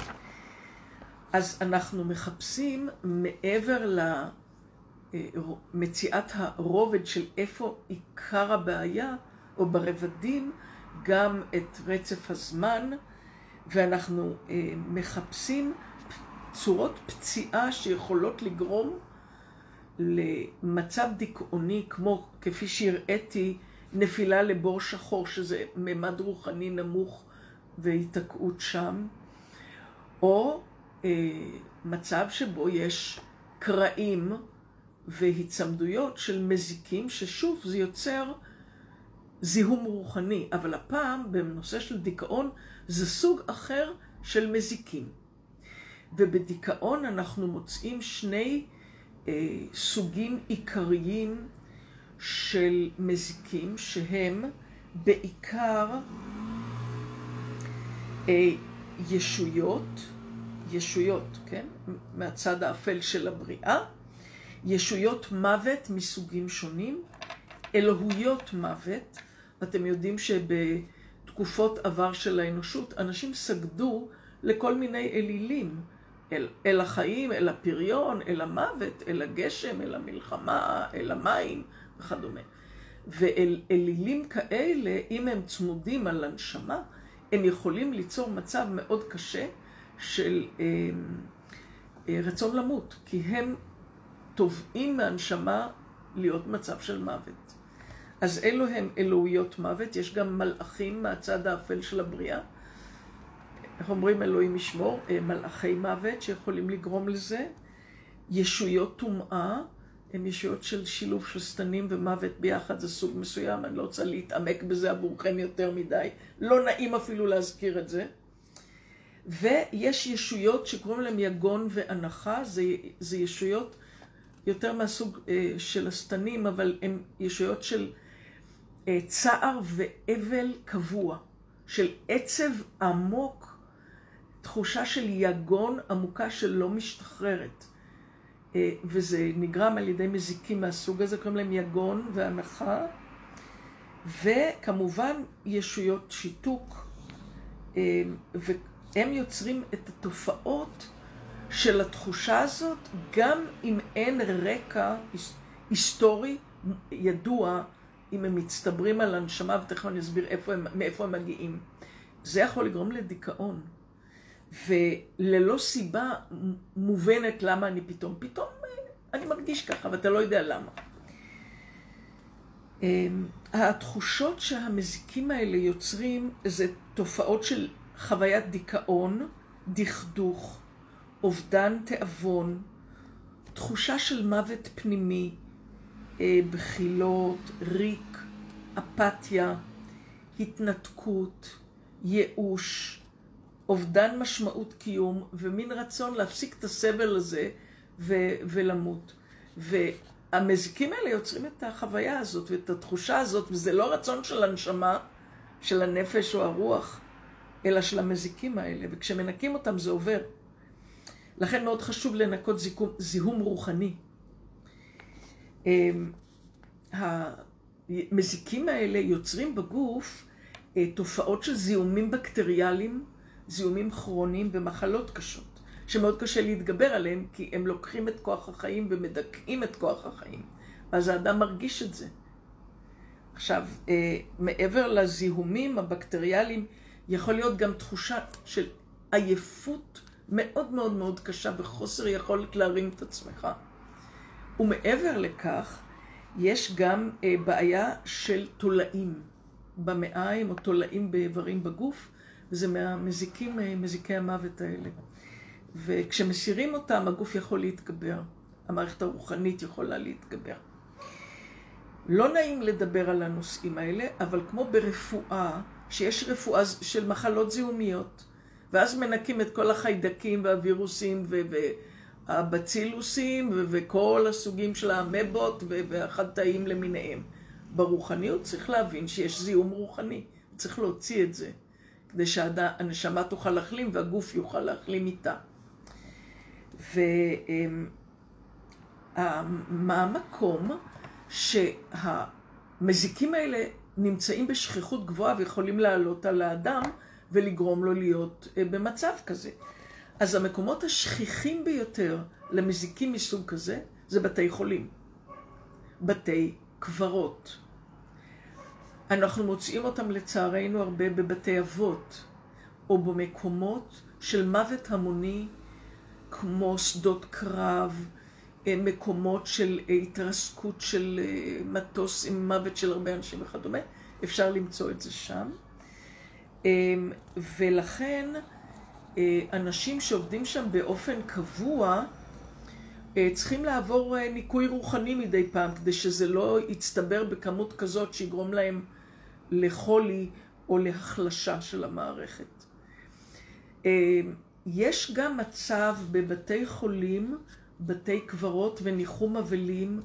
אז אנחנו מחפשים מעבר למציאת הרובד של איפה עיקר הבעיה, או ברבדים, גם את רצף הזמן, ואנחנו אה, מחפשים צורות פציעה שיכולות לגרום למצב דיכאוני, כמו כפי שהראיתי, נפילה לבור שחור, שזה ממד רוחני נמוך והתעקעות שם, או אה, מצב שבו יש קרעים והצמדויות של מזיקים, ששוב זה יוצר זיהום רוחני, אבל הפעם בנושא של דיכאון זה סוג אחר של מזיקים. ובדיכאון אנחנו מוצאים שני אה, סוגים עיקריים של מזיקים, שהם בעיקר אה, ישויות, ישויות, כן? מהצד האפל של הבריאה, ישויות מוות מסוגים שונים, אלוהויות מוות. אתם יודעים שבתקופות עבר של האנושות, אנשים סגדו לכל מיני אלילים, אל, אל החיים, אל הפריון, אל המוות, אל הגשם, אל המלחמה, אל המים וכדומה. ואלילים כאלה, אם הם צמודים על הנשמה, הם יכולים ליצור מצב מאוד קשה של אה, אה, רצון למות, כי הם תובעים מהנשמה להיות מצב של מוות. אז אלו הם אלוהיות מוות. יש גם מלאכים מהצד האפל של הבריאה. איך אומרים אלוהים ישמור? מלאכי מוות שיכולים לגרום לזה. ישויות טומאה, הן ישויות של שילוב של שטנים ומוות ביחד, זה סוג מסוים, אני לא רוצה להתעמק בזה עבורכם יותר מדי, לא נעים אפילו להזכיר את זה. ויש ישויות שקוראים להם יגון והנחה, זה, זה ישויות יותר מהסוג אה, של השטנים, אבל הן ישויות של אה, צער ואבל קבוע, של עצב עמוק, תחושה של יגון עמוקה שלא משתחררת. אה, וזה נגרם על ידי מזיקים מהסוג הזה, קוראים להם יגון והנחה. וכמובן ישויות שיתוק, אה, והם יוצרים את התופעות של התחושה הזאת, גם אם אין רקע היסטורי ידוע, אם הם מצטברים על הנשמה, ותכף אני אסביר איפה הם, מאיפה הם מגיעים. זה יכול לגרום לדיכאון. וללא סיבה מובנת למה אני פתאום, פתאום אני מרגיש ככה, ואתה לא יודע למה. התחושות שהמזיקים האלה יוצרים זה תופעות של חוויית דיכאון, דכדוך, אובדן תיאבון, תחושה של מוות פנימי, בחילות, ריק, אפתיה, התנתקות, ייאוש, אובדן משמעות קיום, ומין רצון להפסיק את הסבל הזה ו- ולמות. והמזיקים האלה יוצרים את החוויה הזאת ואת התחושה הזאת, וזה לא רצון של הנשמה, של הנפש או הרוח, אלא של המזיקים האלה, וכשמנקים אותם זה עובר. לכן מאוד חשוב לנקות זיהום, זיהום רוחני. המזיקים האלה יוצרים בגוף תופעות של זיהומים בקטריאליים, זיהומים כרוניים ומחלות קשות, שמאוד קשה להתגבר עליהם, כי הם לוקחים את כוח החיים ומדכאים את כוח החיים. אז האדם מרגיש את זה. עכשיו, מעבר לזיהומים הבקטריאליים, יכול להיות גם תחושה של עייפות מאוד מאוד מאוד קשה וחוסר יכולת להרים את עצמך. ומעבר לכך, יש גם בעיה של תולעים במעיים או תולעים באיברים בגוף, וזה מהמזיקים, מזיקי המוות האלה. וכשמסירים אותם, הגוף יכול להתגבר. המערכת הרוחנית יכולה להתגבר. לא נעים לדבר על הנושאים האלה, אבל כמו ברפואה, שיש רפואה של מחלות זיהומיות, ואז מנקים את כל החיידקים והווירוסים והבצילוסים וכל הסוגים של האמבות והחטאים למיניהם. ברוחניות צריך להבין שיש זיהום רוחני, צריך להוציא את זה, כדי שהנשמה תוכל להחלים והגוף יוכל להחלים איתה. ומה המקום שהמזיקים האלה נמצאים בשכיחות גבוהה ויכולים לעלות על האדם ולגרום לו להיות במצב כזה. אז המקומות השכיחים ביותר למזיקים מסוג כזה זה בתי חולים, בתי קברות. אנחנו מוצאים אותם לצערנו הרבה בבתי אבות, או במקומות של מוות המוני, כמו שדות קרב, מקומות של התרסקות של מטוס עם מוות של הרבה אנשים וכדומה. אפשר למצוא את זה שם. ולכן אנשים שעובדים שם באופן קבוע צריכים לעבור ניקוי רוחני מדי פעם, כדי שזה לא יצטבר בכמות כזאת שיגרום להם לחולי או להחלשה של המערכת. יש גם מצב בבתי חולים, בתי קברות וניחום אבלים,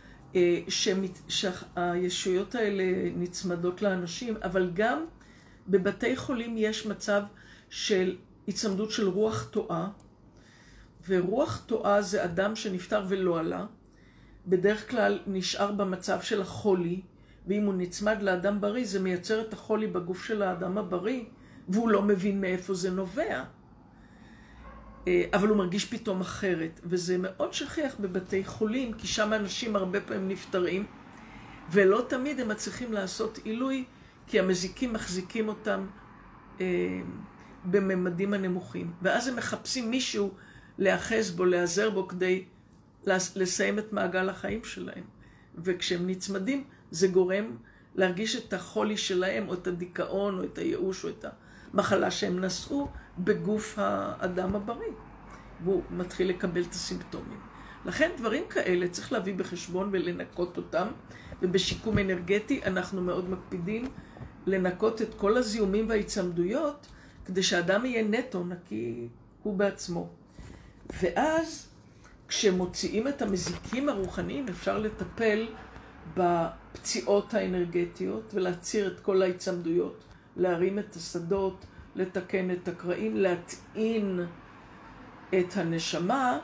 שהישויות האלה נצמדות לאנשים, אבל גם בבתי חולים יש מצב של הצמדות של רוח טועה, ורוח טועה זה אדם שנפטר ולא עלה, בדרך כלל נשאר במצב של החולי, ואם הוא נצמד לאדם בריא זה מייצר את החולי בגוף של האדם הבריא, והוא לא מבין מאיפה זה נובע. אבל הוא מרגיש פתאום אחרת, וזה מאוד שכיח בבתי חולים, כי שם אנשים הרבה פעמים נפטרים, ולא תמיד הם מצליחים לעשות עילוי, כי המזיקים מחזיקים אותם אה, בממדים הנמוכים. ואז הם מחפשים מישהו להאחז בו, להיעזר בו, כדי לסיים את מעגל החיים שלהם. וכשהם נצמדים, זה גורם להרגיש את החולי שלהם, או את הדיכאון, או את הייאוש, או את המחלה שהם נשאו בגוף האדם הבריא. והוא מתחיל לקבל את הסימפטומים. לכן דברים כאלה צריך להביא בחשבון ולנקות אותם, ובשיקום אנרגטי אנחנו מאוד מקפידים לנקות את כל הזיהומים וההצמדויות, כדי שהאדם יהיה נטו, נקי הוא בעצמו. ואז כשמוציאים את המזיקים הרוחניים, אפשר לטפל בפציעות האנרגטיות ולהציר את כל ההצמדויות, להרים את השדות, לתקן את הקרעים, להטעין את הנשמה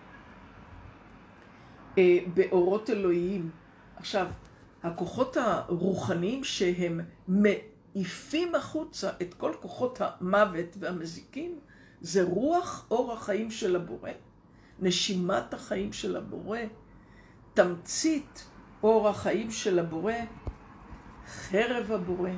אה, באורות אלוהיים. עכשיו, הכוחות הרוחניים שהם מעיפים החוצה את כל כוחות המוות והמזיקים, זה רוח אור החיים של הבורא, נשימת החיים של הבורא, תמצית אור החיים של הבורא, חרב הבורא.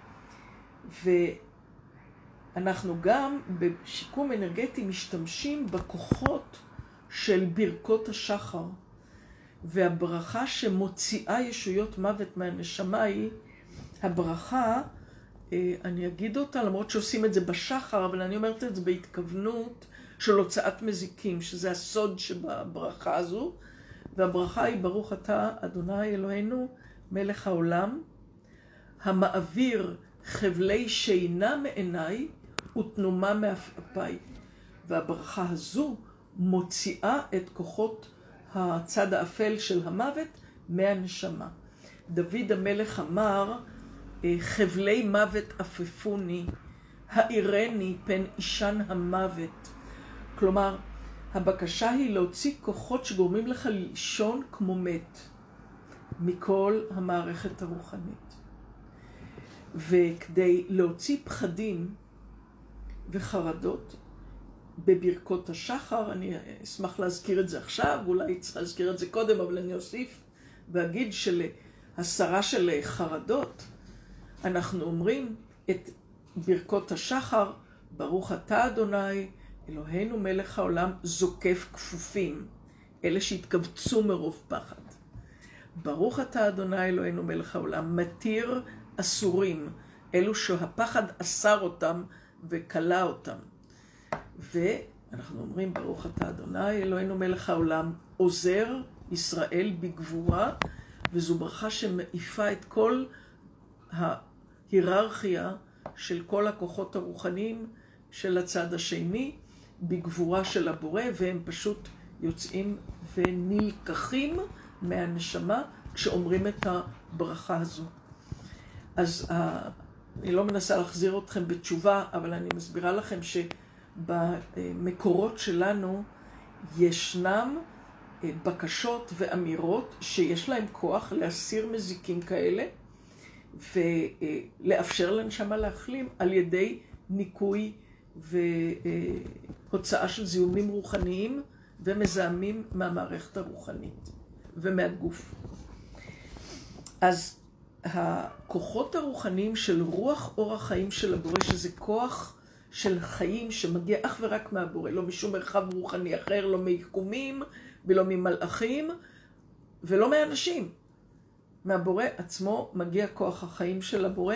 ואנחנו גם בשיקום אנרגטי משתמשים בכוחות של ברכות השחר. והברכה שמוציאה ישויות מוות מהנשמה היא הברכה, אני אגיד אותה למרות שעושים את זה בשחר, אבל אני אומרת את זה בהתכוונות של הוצאת מזיקים, שזה הסוד שבברכה הזו. והברכה היא ברוך אתה אדוני אלוהינו מלך העולם, המעביר חבלי שינה מעיניי ותנומה מעפעפיי. והברכה הזו מוציאה את כוחות הצד האפל של המוות מהנשמה. דוד המלך אמר, חבלי מוות אפפוני, האירני פן אישן המוות. כלומר, הבקשה היא להוציא כוחות שגורמים לך לישון כמו מת מכל המערכת הרוחנית. וכדי להוציא פחדים וחרדות בברכות השחר, אני אשמח להזכיר את זה עכשיו, אולי צריך להזכיר את זה קודם, אבל אני אוסיף ואגיד שלהסרה של חרדות, אנחנו אומרים את ברכות השחר, ברוך אתה אדוני, אלוהינו מלך העולם, זוקף כפופים, אלה שהתכווצו מרוב פחד. ברוך אתה אדוני אלוהינו מלך העולם, מתיר אסורים, אלו שהפחד אסר אותם וקלה אותם. ואנחנו אומרים ברוך אתה אדוני אלוהינו מלך העולם, עוזר ישראל בגבורה, וזו ברכה שמעיפה את כל ההיררכיה של כל הכוחות הרוחניים של הצד השני, בגבורה של הבורא, והם פשוט יוצאים ונלקחים מהנשמה כשאומרים את הברכה הזו. אז אני לא מנסה להחזיר אתכם בתשובה, אבל אני מסבירה לכם שבמקורות שלנו ישנם בקשות ואמירות שיש להם כוח להסיר מזיקים כאלה, ולאפשר לנשמה להחלים על ידי ניקוי והוצאה של זיהומים רוחניים ומזהמים מהמערכת הרוחנית ומהגוף. אז הכוחות הרוחניים של רוח אור החיים של הבורא, שזה כוח של חיים שמגיע אך ורק מהבורא, לא משום מרחב רוחני אחר, לא מיקומים ולא ממלאכים ולא מאנשים. מהבורא עצמו מגיע כוח החיים של הבורא,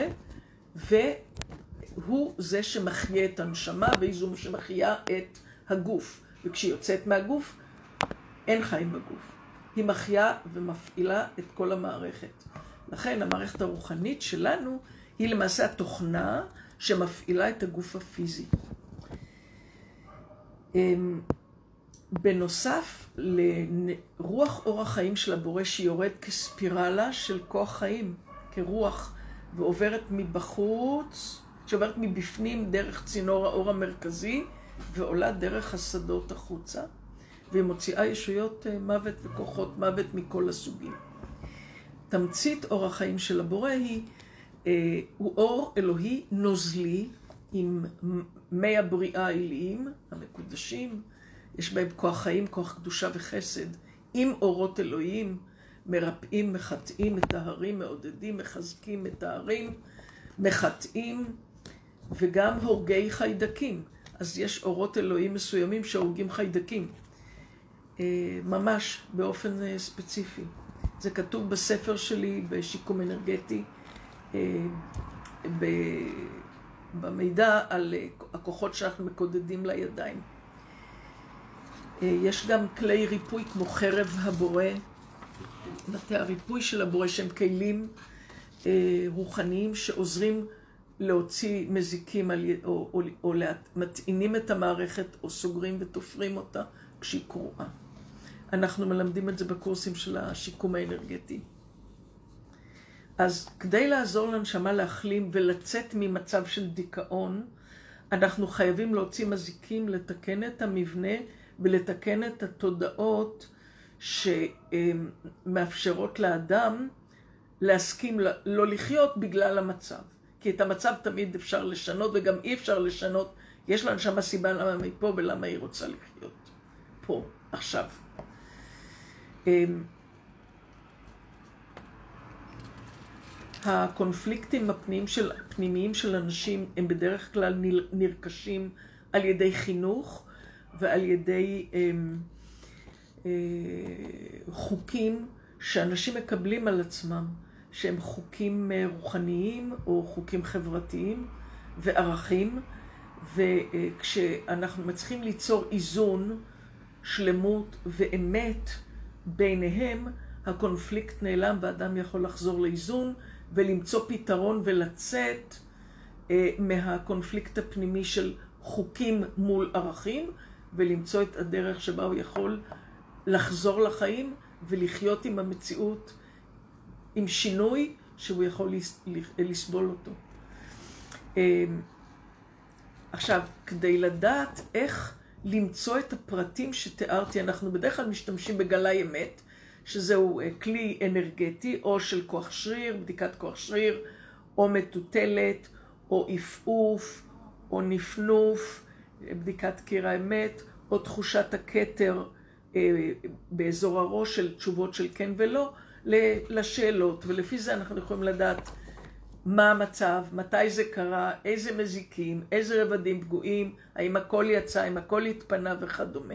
והוא זה שמחיה את הנשמה, והיא זו שמחיה את הגוף. וכשהיא יוצאת מהגוף, אין חיים בגוף. היא מחיה ומפעילה את כל המערכת. לכן המערכת הרוחנית שלנו היא למעשה התוכנה שמפעילה את הגוף הפיזי. בנוסף לרוח אור החיים של הבורא שיורד כספירלה של כוח חיים, כרוח, ועוברת מבחוץ, שעוברת מבפנים דרך צינור האור המרכזי, ועולה דרך השדות החוצה, והיא מוציאה ישויות מוות וכוחות מוות מכל הסוגים. תמצית אור החיים של הבורא היא, אה, הוא אור אלוהי נוזלי, עם מי הבריאה העיליים, המקודשים, יש בהם כוח חיים, כוח קדושה וחסד, עם אורות אלוהים, מרפאים, מחטאים, מטהרים, מעודדים, מחזקים, מטהרים, מחטאים, וגם הורגי חיידקים. אז יש אורות אלוהים מסוימים שהורגים חיידקים, ממש באופן ספציפי. זה כתוב בספר שלי בשיקום אנרגטי, במידע על הכוחות שאנחנו מקודדים לידיים. יש גם כלי ריפוי כמו חרב הבורא, בתי הריפוי של הבורא שהם כלים רוחניים שעוזרים להוציא מזיקים על, או, או, או מטעינים את המערכת או סוגרים ותופרים אותה כשהיא קרועה. אנחנו מלמדים את זה בקורסים של השיקום האנרגטי. אז כדי לעזור לנשמה להחלים ולצאת ממצב של דיכאון, אנחנו חייבים להוציא מזיקים, לתקן את המבנה ולתקן את התודעות שמאפשרות לאדם להסכים לא לחיות בגלל המצב. כי את המצב תמיד אפשר לשנות, וגם אי אפשר לשנות יש לה נשמה סיבה למה היא פה ולמה היא רוצה לחיות פה, עכשיו. הקונפליקטים הפנימיים של, הפנימיים של אנשים הם בדרך כלל נרכשים על ידי חינוך ועל ידי אה, אה, חוקים שאנשים מקבלים על עצמם, שהם חוקים רוחניים או חוקים חברתיים וערכים, וכשאנחנו מצליחים ליצור איזון, שלמות ואמת ביניהם, הקונפליקט נעלם ואדם יכול לחזור לאיזון ולמצוא פתרון ולצאת אה, מהקונפליקט הפנימי של חוקים מול ערכים, ולמצוא את הדרך שבה הוא יכול לחזור לחיים ולחיות עם המציאות, עם שינוי שהוא יכול לסבול אותו. עכשיו, כדי לדעת איך למצוא את הפרטים שתיארתי, אנחנו בדרך כלל משתמשים בגלי אמת, שזהו כלי אנרגטי, או של כוח שריר, בדיקת כוח שריר, או מטוטלת, או עפעוף, או נפנוף, בדיקת קיר האמת, או תחושת הכתר באזור הראש של תשובות של כן ולא, לשאלות, ולפי זה אנחנו יכולים לדעת מה המצב, מתי זה קרה, איזה מזיקים, איזה רבדים פגועים, האם הכל יצא, האם הכל התפנה וכדומה.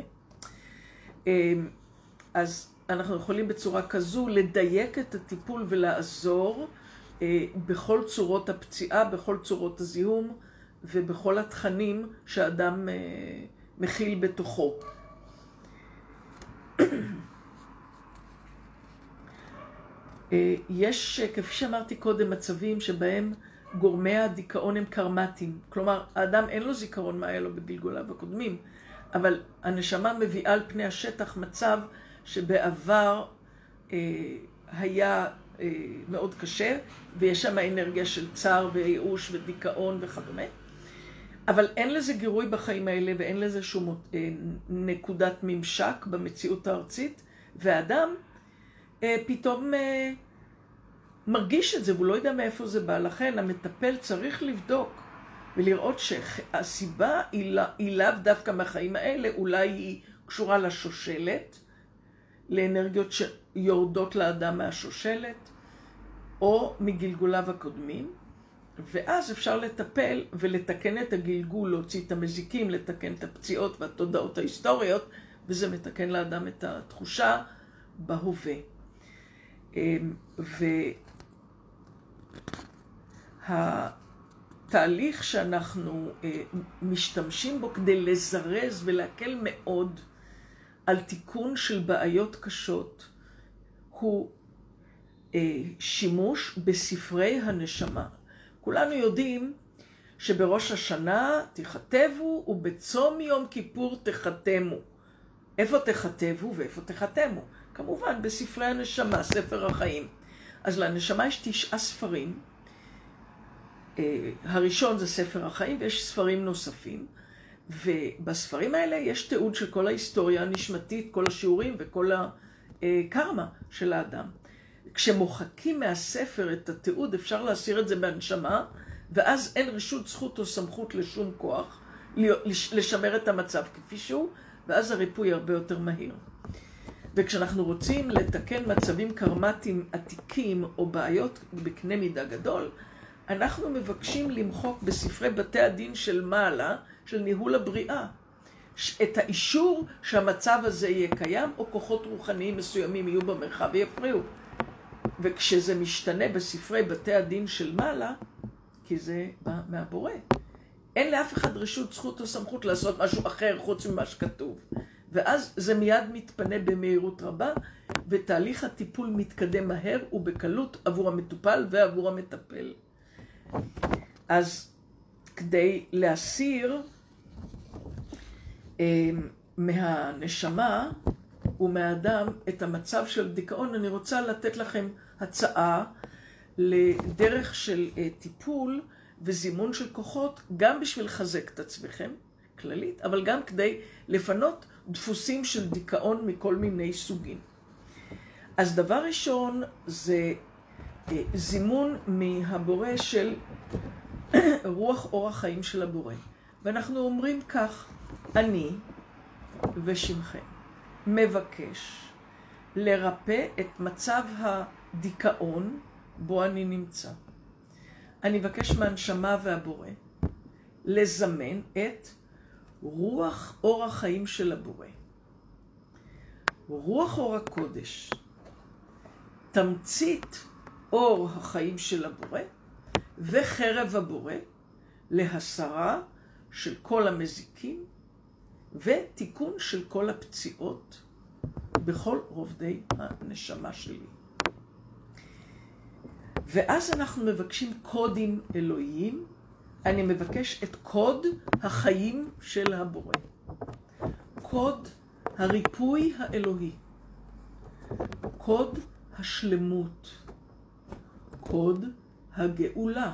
אז אנחנו יכולים בצורה כזו לדייק את הטיפול ולעזור בכל צורות הפציעה, בכל צורות הזיהום ובכל התכנים שהאדם מכיל בתוכו. יש, כפי שאמרתי קודם, מצבים שבהם גורמי הדיכאון הם קרמטיים. כלומר, האדם אין לו זיכרון מה היה לו בגלגוליו הקודמים, אבל הנשמה מביאה על פני השטח מצב שבעבר אה, היה אה, מאוד קשה, ויש שם אנרגיה של צער וייאוש ודיכאון וכדומה. אבל אין לזה גירוי בחיים האלה, ואין לזה שום אה, נקודת ממשק במציאות הארצית, והאדם פתאום מרגיש את זה, והוא לא יודע מאיפה זה בא. לכן המטפל צריך לבדוק ולראות שהסיבה היא לאו דווקא מהחיים האלה, אולי היא קשורה לשושלת, לאנרגיות שיורדות לאדם מהשושלת, או מגלגוליו הקודמים, ואז אפשר לטפל ולתקן את הגלגול, להוציא את המזיקים, לתקן את הפציעות והתודעות ההיסטוריות, וזה מתקן לאדם את התחושה בהווה. והתהליך שאנחנו משתמשים בו כדי לזרז ולהקל מאוד על תיקון של בעיות קשות הוא שימוש בספרי הנשמה. כולנו יודעים שבראש השנה תכתבו ובצום יום כיפור תחתמו. איפה תכתבו ואיפה תחתמו? כמובן בספרי הנשמה, ספר החיים. אז לנשמה יש תשעה ספרים. הראשון זה ספר החיים, ויש ספרים נוספים. ובספרים האלה יש תיעוד של כל ההיסטוריה הנשמתית, כל השיעורים וכל הקרמה של האדם. כשמוחקים מהספר את התיעוד, אפשר להסיר את זה בהנשמה, ואז אין רשות, זכות או סמכות לשום כוח לשמר את המצב כפי שהוא, ואז הריפוי הרבה יותר מהיר. וכשאנחנו רוצים לתקן מצבים קרמטיים עתיקים או בעיות בקנה מידה גדול, אנחנו מבקשים למחוק בספרי בתי הדין של מעלה, של ניהול הבריאה, את האישור שהמצב הזה יהיה קיים, או כוחות רוחניים מסוימים יהיו במרחב ויפריעו. וכשזה משתנה בספרי בתי הדין של מעלה, כי זה בא מהבורא. אין לאף אחד רשות, זכות או סמכות לעשות משהו אחר חוץ ממה שכתוב. ואז זה מיד מתפנה במהירות רבה, ותהליך הטיפול מתקדם מהר ובקלות עבור המטופל ועבור המטפל. אז כדי להסיר אה, מהנשמה ומהאדם את המצב של דיכאון, אני רוצה לתת לכם הצעה לדרך של אה, טיפול וזימון של כוחות, גם בשביל לחזק את עצמכם, כללית, אבל גם כדי לפנות דפוסים של דיכאון מכל מיני סוגים. אז דבר ראשון זה אה, זימון מהבורא של רוח אור החיים של הבורא. ואנחנו אומרים כך, אני ושמכם מבקש לרפא את מצב הדיכאון בו אני נמצא. אני מבקש מהנשמה והבורא לזמן את רוח אור החיים של הבורא. רוח אור הקודש, תמצית אור החיים של הבורא, וחרב הבורא להסרה של כל המזיקים, ותיקון של כל הפציעות בכל רובדי הנשמה שלי. ואז אנחנו מבקשים קודים אלוהיים. אני מבקש את קוד החיים של הבורא. קוד הריפוי האלוהי. קוד השלמות. קוד הגאולה.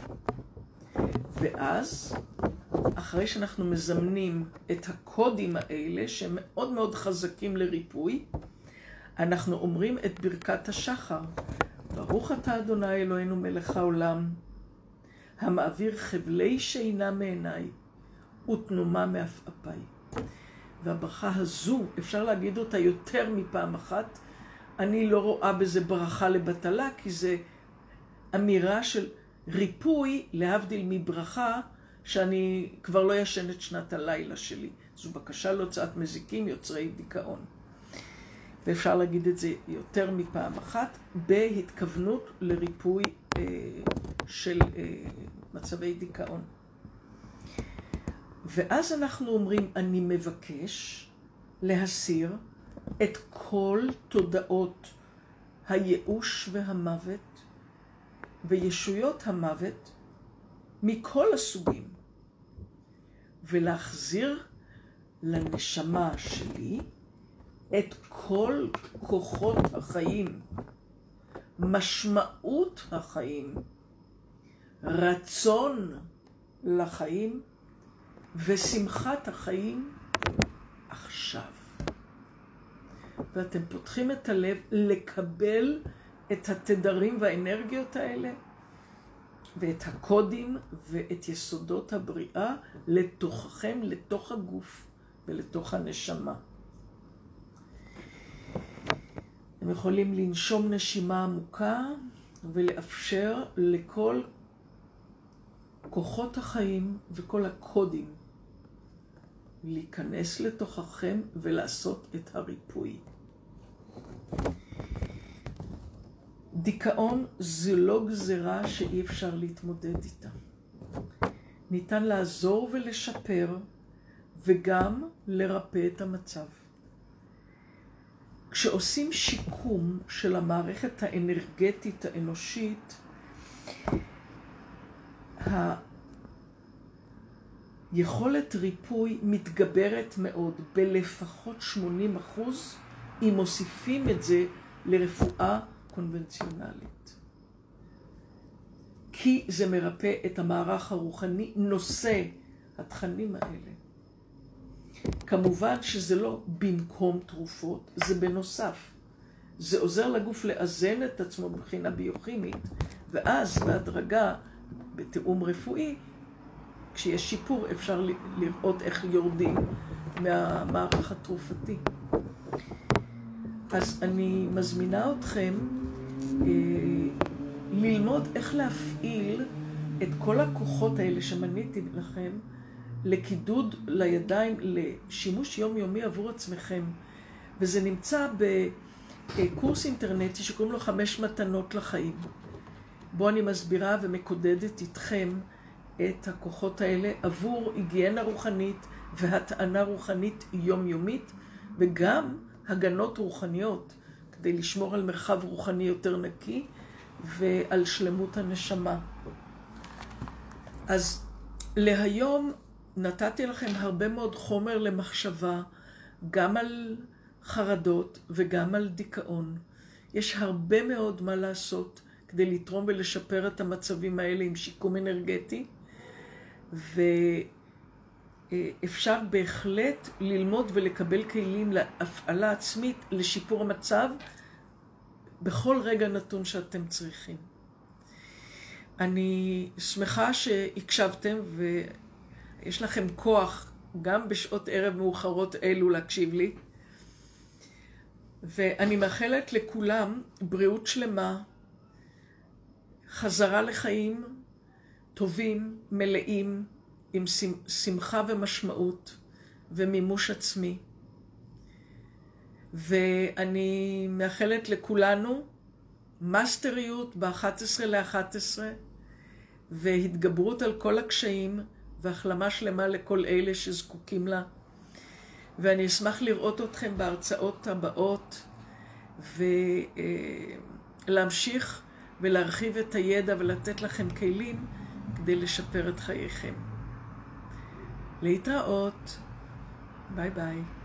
ואז, אחרי שאנחנו מזמנים את הקודים האלה, שהם מאוד מאוד חזקים לריפוי, אנחנו אומרים את ברכת השחר. ברוך אתה אדוני אלוהינו מלך העולם, המעביר חבלי שינה מעיניי ותנומה מעפעפיי. והברכה הזו, אפשר להגיד אותה יותר מפעם אחת, אני לא רואה בזה ברכה לבטלה, כי זה אמירה של ריפוי להבדיל מברכה, שאני כבר לא ישן את שנת הלילה שלי. זו בקשה להוצאת מזיקים יוצרי דיכאון. ואפשר להגיד את זה יותר מפעם אחת, בהתכוונות לריפוי אה, של אה, מצבי דיכאון. ואז אנחנו אומרים, אני מבקש להסיר את כל תודעות הייאוש והמוות וישויות המוות מכל הסוגים, ולהחזיר לנשמה שלי את כל כוחות החיים, משמעות החיים, רצון לחיים ושמחת החיים עכשיו. ואתם פותחים את הלב לקבל את התדרים והאנרגיות האלה ואת הקודים ואת יסודות הבריאה לתוככם, לתוך הגוף ולתוך הנשמה. אתם יכולים לנשום נשימה עמוקה ולאפשר לכל כוחות החיים וכל הקודים להיכנס לתוככם ולעשות את הריפוי. דיכאון זה לא גזרה שאי אפשר להתמודד איתה. ניתן לעזור ולשפר וגם לרפא את המצב. כשעושים שיקום של המערכת האנרגטית האנושית, היכולת ריפוי מתגברת מאוד, בלפחות שמונים אחוז, אם מוסיפים את זה לרפואה קונבנציונלית. כי זה מרפא את המערך הרוחני, נושא התכנים האלה. כמובן שזה לא במקום תרופות, זה בנוסף. זה עוזר לגוף לאזן את עצמו מבחינה ביוכימית, ואז בהדרגה, בתאום רפואי, כשיש שיפור אפשר לראות איך יורדים מהמערך התרופתי. אז אני מזמינה אתכם אה, ללמוד איך להפעיל את כל הכוחות האלה שמניתי לכם, לקידוד לידיים, לשימוש יומיומי עבור עצמכם. וזה נמצא בקורס אינטרנטי שקוראים לו חמש מתנות לחיים. בו אני מסבירה ומקודדת איתכם את הכוחות האלה עבור היגיינה רוחנית והטענה רוחנית יומיומית, וגם הגנות רוחניות, כדי לשמור על מרחב רוחני יותר נקי ועל שלמות הנשמה. אז להיום נתתי לכם הרבה מאוד חומר למחשבה, גם על חרדות וגם על דיכאון. יש הרבה מאוד מה לעשות כדי לתרום ולשפר את המצבים האלה עם שיקום אנרגטי, ואפשר בהחלט ללמוד ולקבל כלים להפעלה עצמית לשיפור המצב בכל רגע נתון שאתם צריכים. אני שמחה שהקשבתם יש לכם כוח גם בשעות ערב מאוחרות אלו להקשיב לי. ואני מאחלת לכולם בריאות שלמה, חזרה לחיים טובים, מלאים, עם שמחה ומשמעות ומימוש עצמי. ואני מאחלת לכולנו מאסטריות ב-אחת עשרה לאחת עשרה, והתגברות על כל הקשיים, והחלמה שלמה לכל אלה שזקוקים לה. ואני אשמח לראות אתכם בהרצאות הבאות, ולהמשיך ולהרחיב את הידע ולתת לכם כלים כדי לשפר את חייכם. להתראות. ביי ביי.